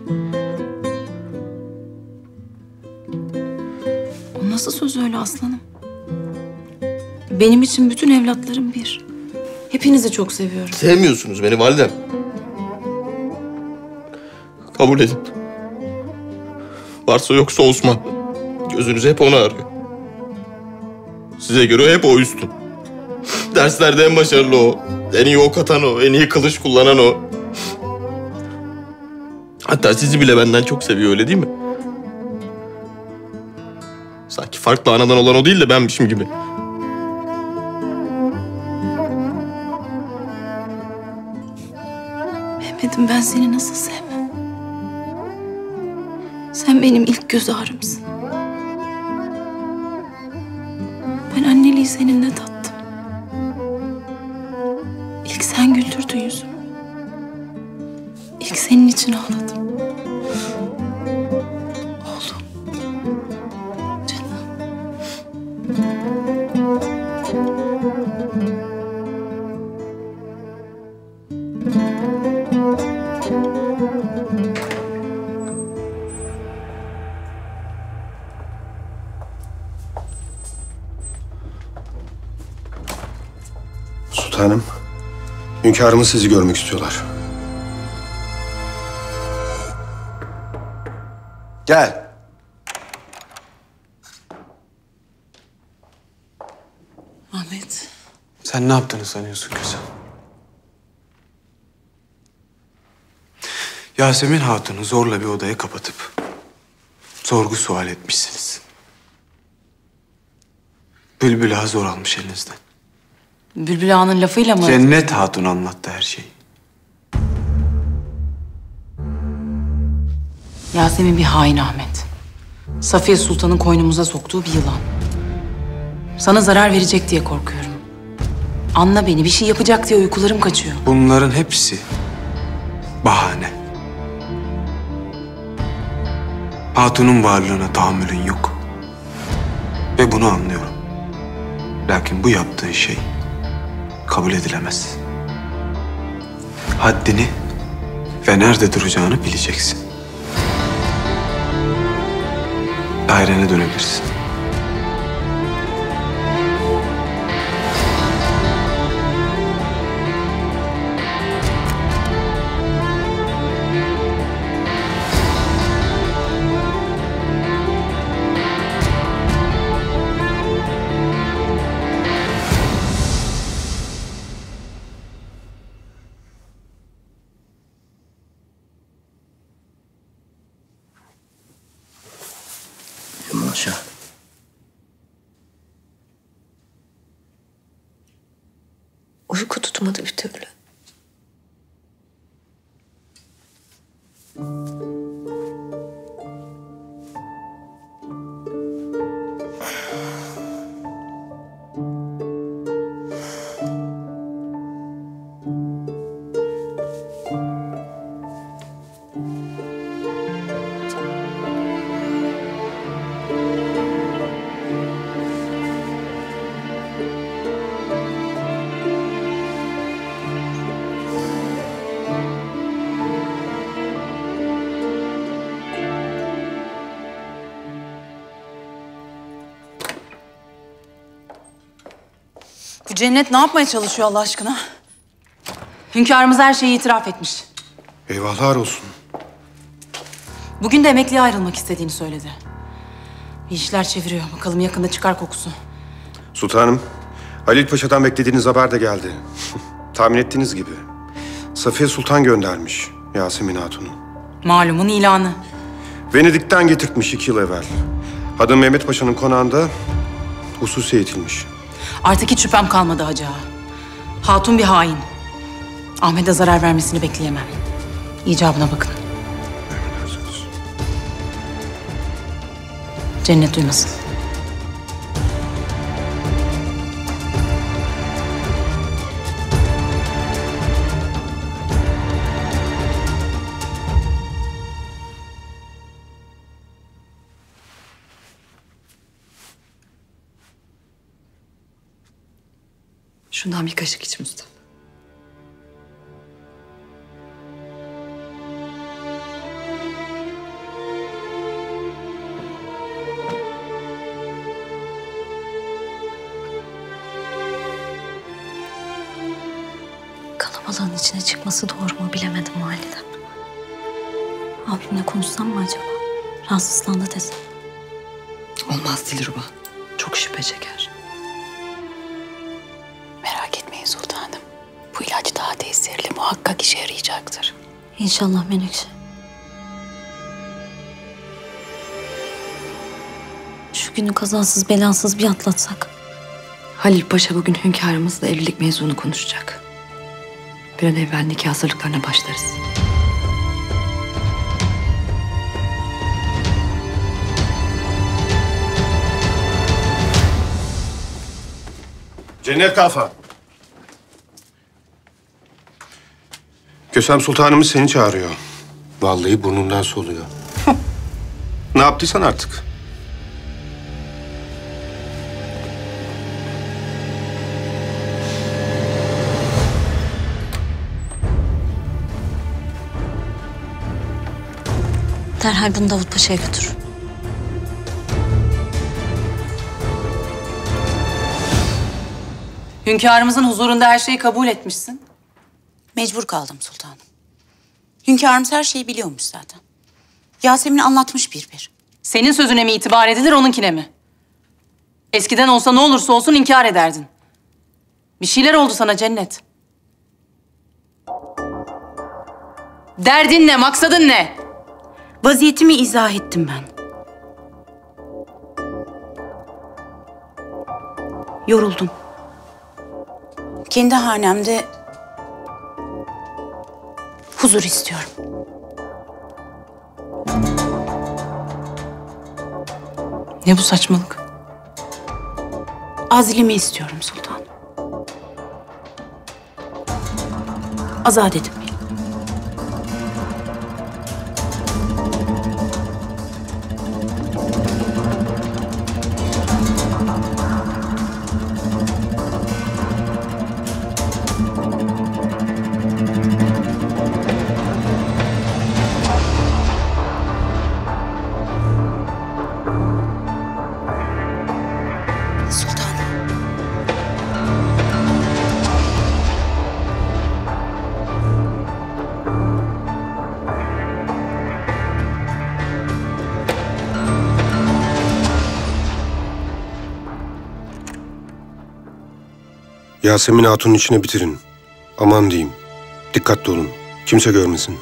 O nasıl söz öyle aslanım? Benim için bütün evlatlarım bir. Hepinizi çok seviyorum. Sevmiyorsunuz beni validem. Kabul edin. Varsa yoksa Osman. Gözünüz hep onu arıyor. Size göre hep o üstün. Derslerde en başarılı o. En iyi ok atan o. En iyi kılıç kullanan o. Hatta sizi bile benden çok seviyor, öyle değil mi? Sanki farklı anadan olan o değil de benmişim gibi. Mehmet'im ben seni nasıl sevmem? Sen benim ilk göz ağrımsın. Ben anneliği seninle tattım. İlk sen güldürdün yüzümü. İlk senin için ağladım. Oğlum. Canım. Sultanım, hünkârımız sizi görmek istiyorlar. Gel. Ahmet. Sen ne yaptığını sanıyorsun kızım? Yasemin Hatun'u zorla bir odaya kapatıp sorgu sual etmişsiniz. Bülbül Ağa zor almış elinizden. Bülbül Ağa'nın lafıyla mı? Cennet Hatun anlattı her şeyi. Yasemin bir hain Ahmet. Safiye Sultan'ın koynumuza soktuğu bir yılan. Sana zarar verecek diye korkuyorum. Anla beni, bir şey yapacak diye uykularım kaçıyor. Bunların hepsi bahane. Hatun'un varlığına tahammülün yok. Ve bunu anlıyorum. Lakin bu yaptığın şey kabul edilemez. Haddini ve nerede duracağını bileceksin. Dairene dönebilirsin. Aşağı. Uyku tutmadı bir türlü. Bu Cennet ne yapmaya çalışıyor Allah aşkına? Hünkârımız her şeyi itiraf etmiş. Eyvahlar olsun. Bugün de emekliye ayrılmak istediğini söyledi. Bir işler çeviriyor. Bakalım yakında çıkar kokusu. Sultanım, Halil Paşa'dan beklediğiniz haber de geldi. Tahmin ettiğiniz gibi. Safiye Sultan göndermiş Yasemin Hatun'u. Malumun ilanı. Venedik'ten getirtmiş 2 yıl evvel. Hadım Mehmet Paşa'nın konağında hususi eğitilmiş. Artık hiç şüphem kalmadı Hacı Ağa. Hatun bir hain. Ahmet'e zarar vermesini bekleyemem. İcabına bakın. Cennet duymasın. Şundan bir kaşık iç Mustafa. Kalabalığın içine çıkması doğru mu bilemedim validem. Abimle konuşsam mı acaba? Rahatsızlandı desem. Olmaz Dilruba. Çok şüphe çeker. Merak etmeyin sultanım. Bu ilaç daha tesirli, muhakkak işe yarayacaktır. İnşallah Menekşe. Şu günü kazasız belasız bir atlatsak. Halil Paşa bugün hünkârımızla evlilik mevzunu konuşacak. Bir an evvel nikah hazırlıklarına başlarız. Cennet Kalfa. Kösem Sultanımız seni çağırıyor. Vallahi burnundan soluyor. Ne yaptıysan artık. Derhal bunu Davut Paşa'ya götür. Hünkârımızın huzurunda her şeyi kabul etmişsin. Mecbur kaldım sultanım. Hünkârımız her şeyi biliyormuş zaten. Yasemin anlatmış bir. Senin sözüne mi itibar edilir, onunkine mi? Eskiden olsa ne olursa olsun inkar ederdin. Bir şeyler oldu sana Cennet. Derdin ne, maksadın ne? Vaziyetimi izah ettim ben. Yoruldum. Kendi hanemde huzur istiyorum. Ne bu saçmalık? Azilimi istiyorum sultanım. Azat edin beni. Yasemin Hatun'un içine bitirin. Aman diyeyim. Dikkatli olun. Kimse görmesin.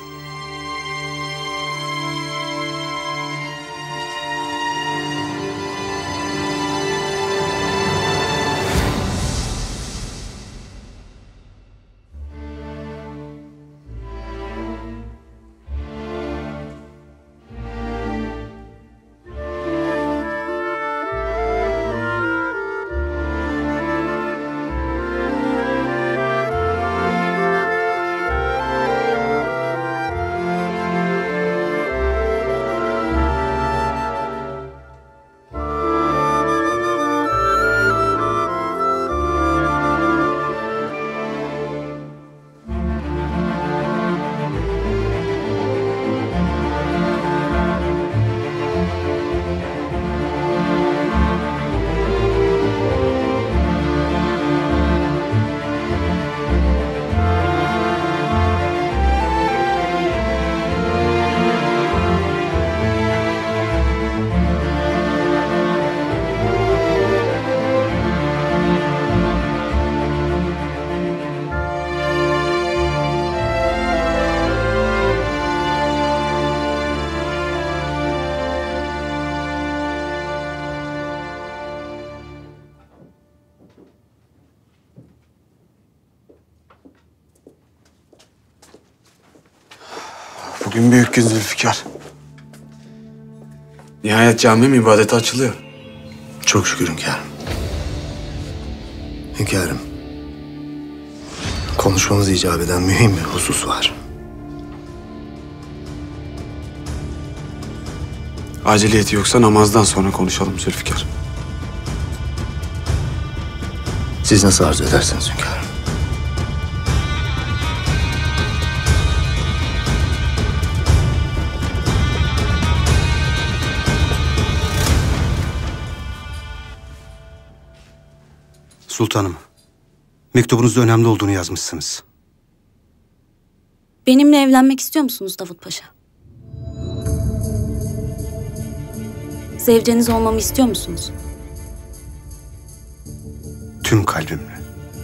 Bugün büyük gün Zülfikar. Nihayet cami ibadete açılıyor. Çok şükür hünkârım. Hünkârım, konuşmamız icap eden mühim bir husus var. Aciliyeti yoksa namazdan sonra konuşalım Zülfikar. Siz nasıl arzu ederseniz hünkârım. Sultanım, mektubunuzda önemli olduğunu yazmışsınız. Benimle evlenmek istiyor musunuz Davut Paşa? Zevceniz olmamı istiyor musunuz? Tüm kalbimle.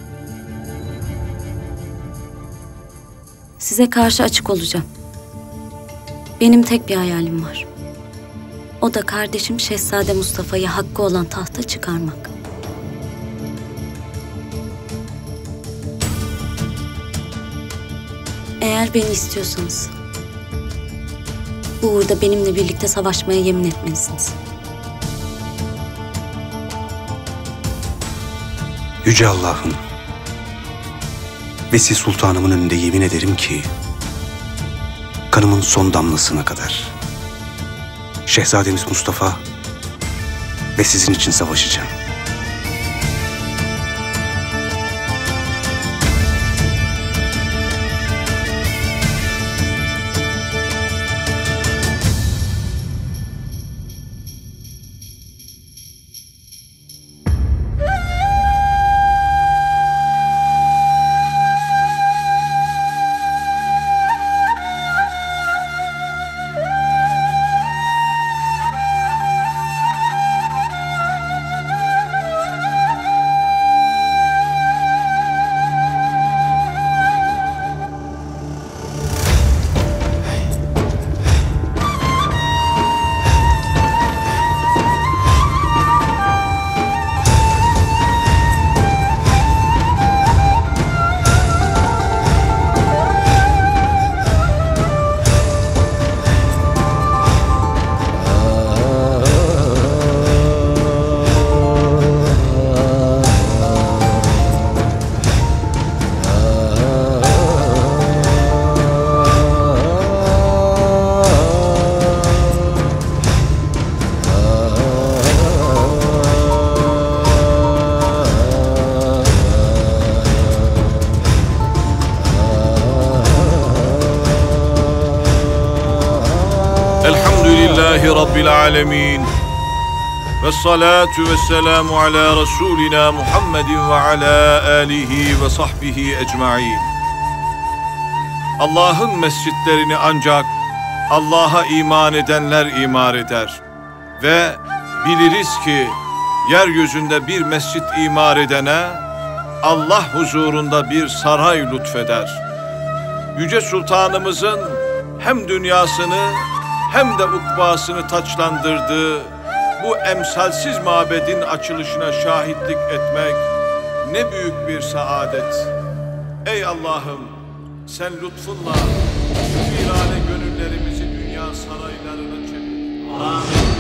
Size karşı açık olacağım. Benim tek bir hayalim var. O da kardeşim Şehzade Mustafa'yı hakkı olan tahta çıkarmak. Eğer beni istiyorsanız, bu uğurda benimle birlikte savaşmaya yemin etmelisiniz. Yüce Allah'ım, Vesi Sultanımın önünde yemin ederim ki, kanımın son damlasına kadar Şehzademiz Mustafa ve sizin için savaşacağım. Elhamdülillahi Rabbil alemin. Ve salatu ve selamu ala Resulina Muhammedin ve ala alihi ve sahbihi ecmain. Allah'ın mescitlerini ancak Allah'a iman edenler imar eder. Ve biliriz ki yeryüzünde bir mescit imar edene Allah huzurunda bir saray lütfeder. Yüce Sultanımızın hem dünyasını hem de ukbasını taçlandırdığı bu emsalsiz mabedin açılışına şahitlik etmek ne büyük bir saadet. Ey Allah'ım, sen lütfunla şu virane gönüllerimizi dünya saraylarına çevir. Amin.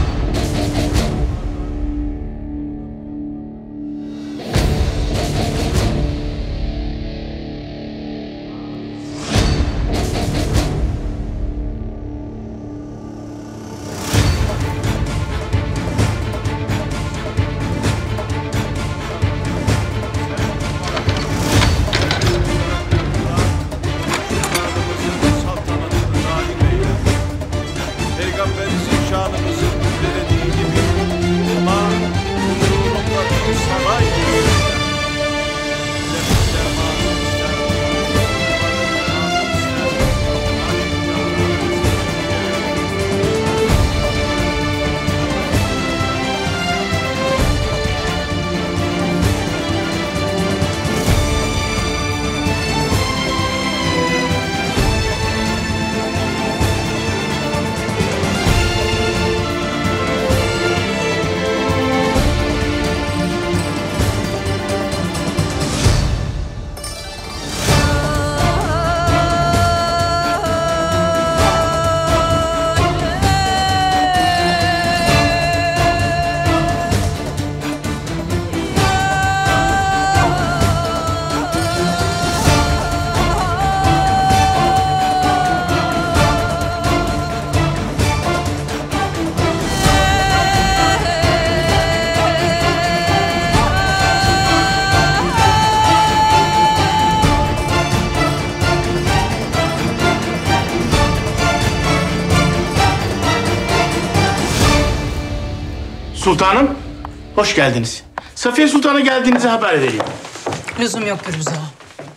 Sultanım, hoş geldiniz. Safiye Sultan'a geldiğinizi haber edeyim. Lüzum yok Firuze Ağa.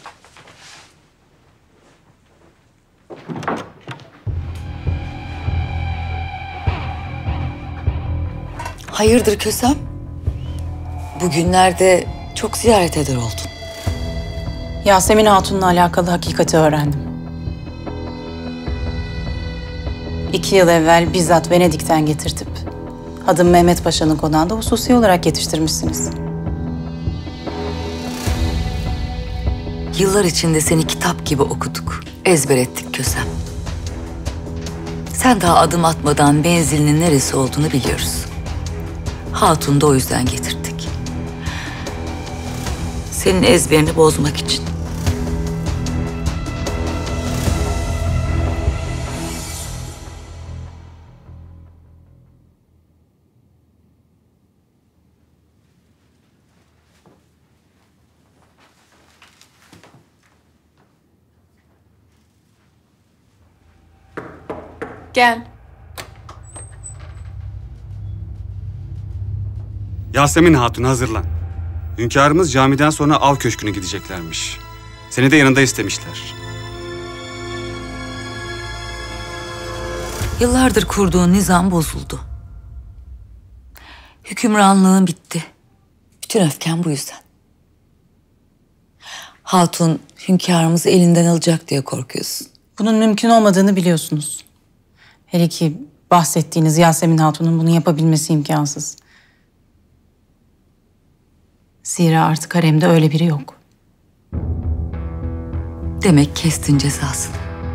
Hayırdır Kösem? Bugünlerde çok ziyaret eder oldun. Yasemin Hatun'la alakalı hakikati öğrendim. 2 yıl evvel bizzat Venedik'ten getirtip Hadım Mehmet Paşa'nın konağında hususi olarak yetiştirmişsiniz. Yıllar içinde seni kitap gibi okuduk, ezber ettik Kösem. Sen daha adım atmadan menzilinin neresi olduğunu biliyoruz. Hatun da o yüzden getirdik. Senin ezberini bozmak için. Gel. Yasemin Hatun hazırlan. Hünkârımız camiden sonra av köşküne gideceklermiş. Seni de yanında istemişler. Yıllardır kurduğun nizam bozuldu. Hükümranlığın bitti. Bütün öfken bu yüzden. Hatun hünkârımızı elinden alacak diye korkuyorsun. Bunun mümkün olmadığını biliyorsunuz. Hele ki bahsettiğiniz Yasemin Hatun'un bunu yapabilmesi imkansız. Zira artık haremde öyle biri yok. Demek kestin cezasını.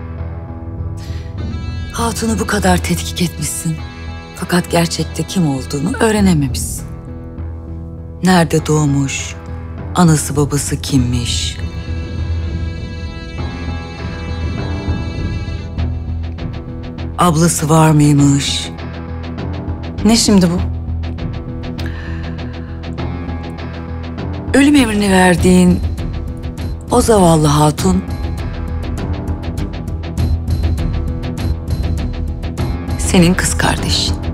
Hatun'u bu kadar tetkik etmişsin. Fakat gerçekte kim olduğunu öğrenememişsin. Nerede doğmuş, anası babası kimmiş? Ablası var mıymış? Ne şimdi bu? Ölüm emrini verdiğin o zavallı hatun senin kız kardeşin.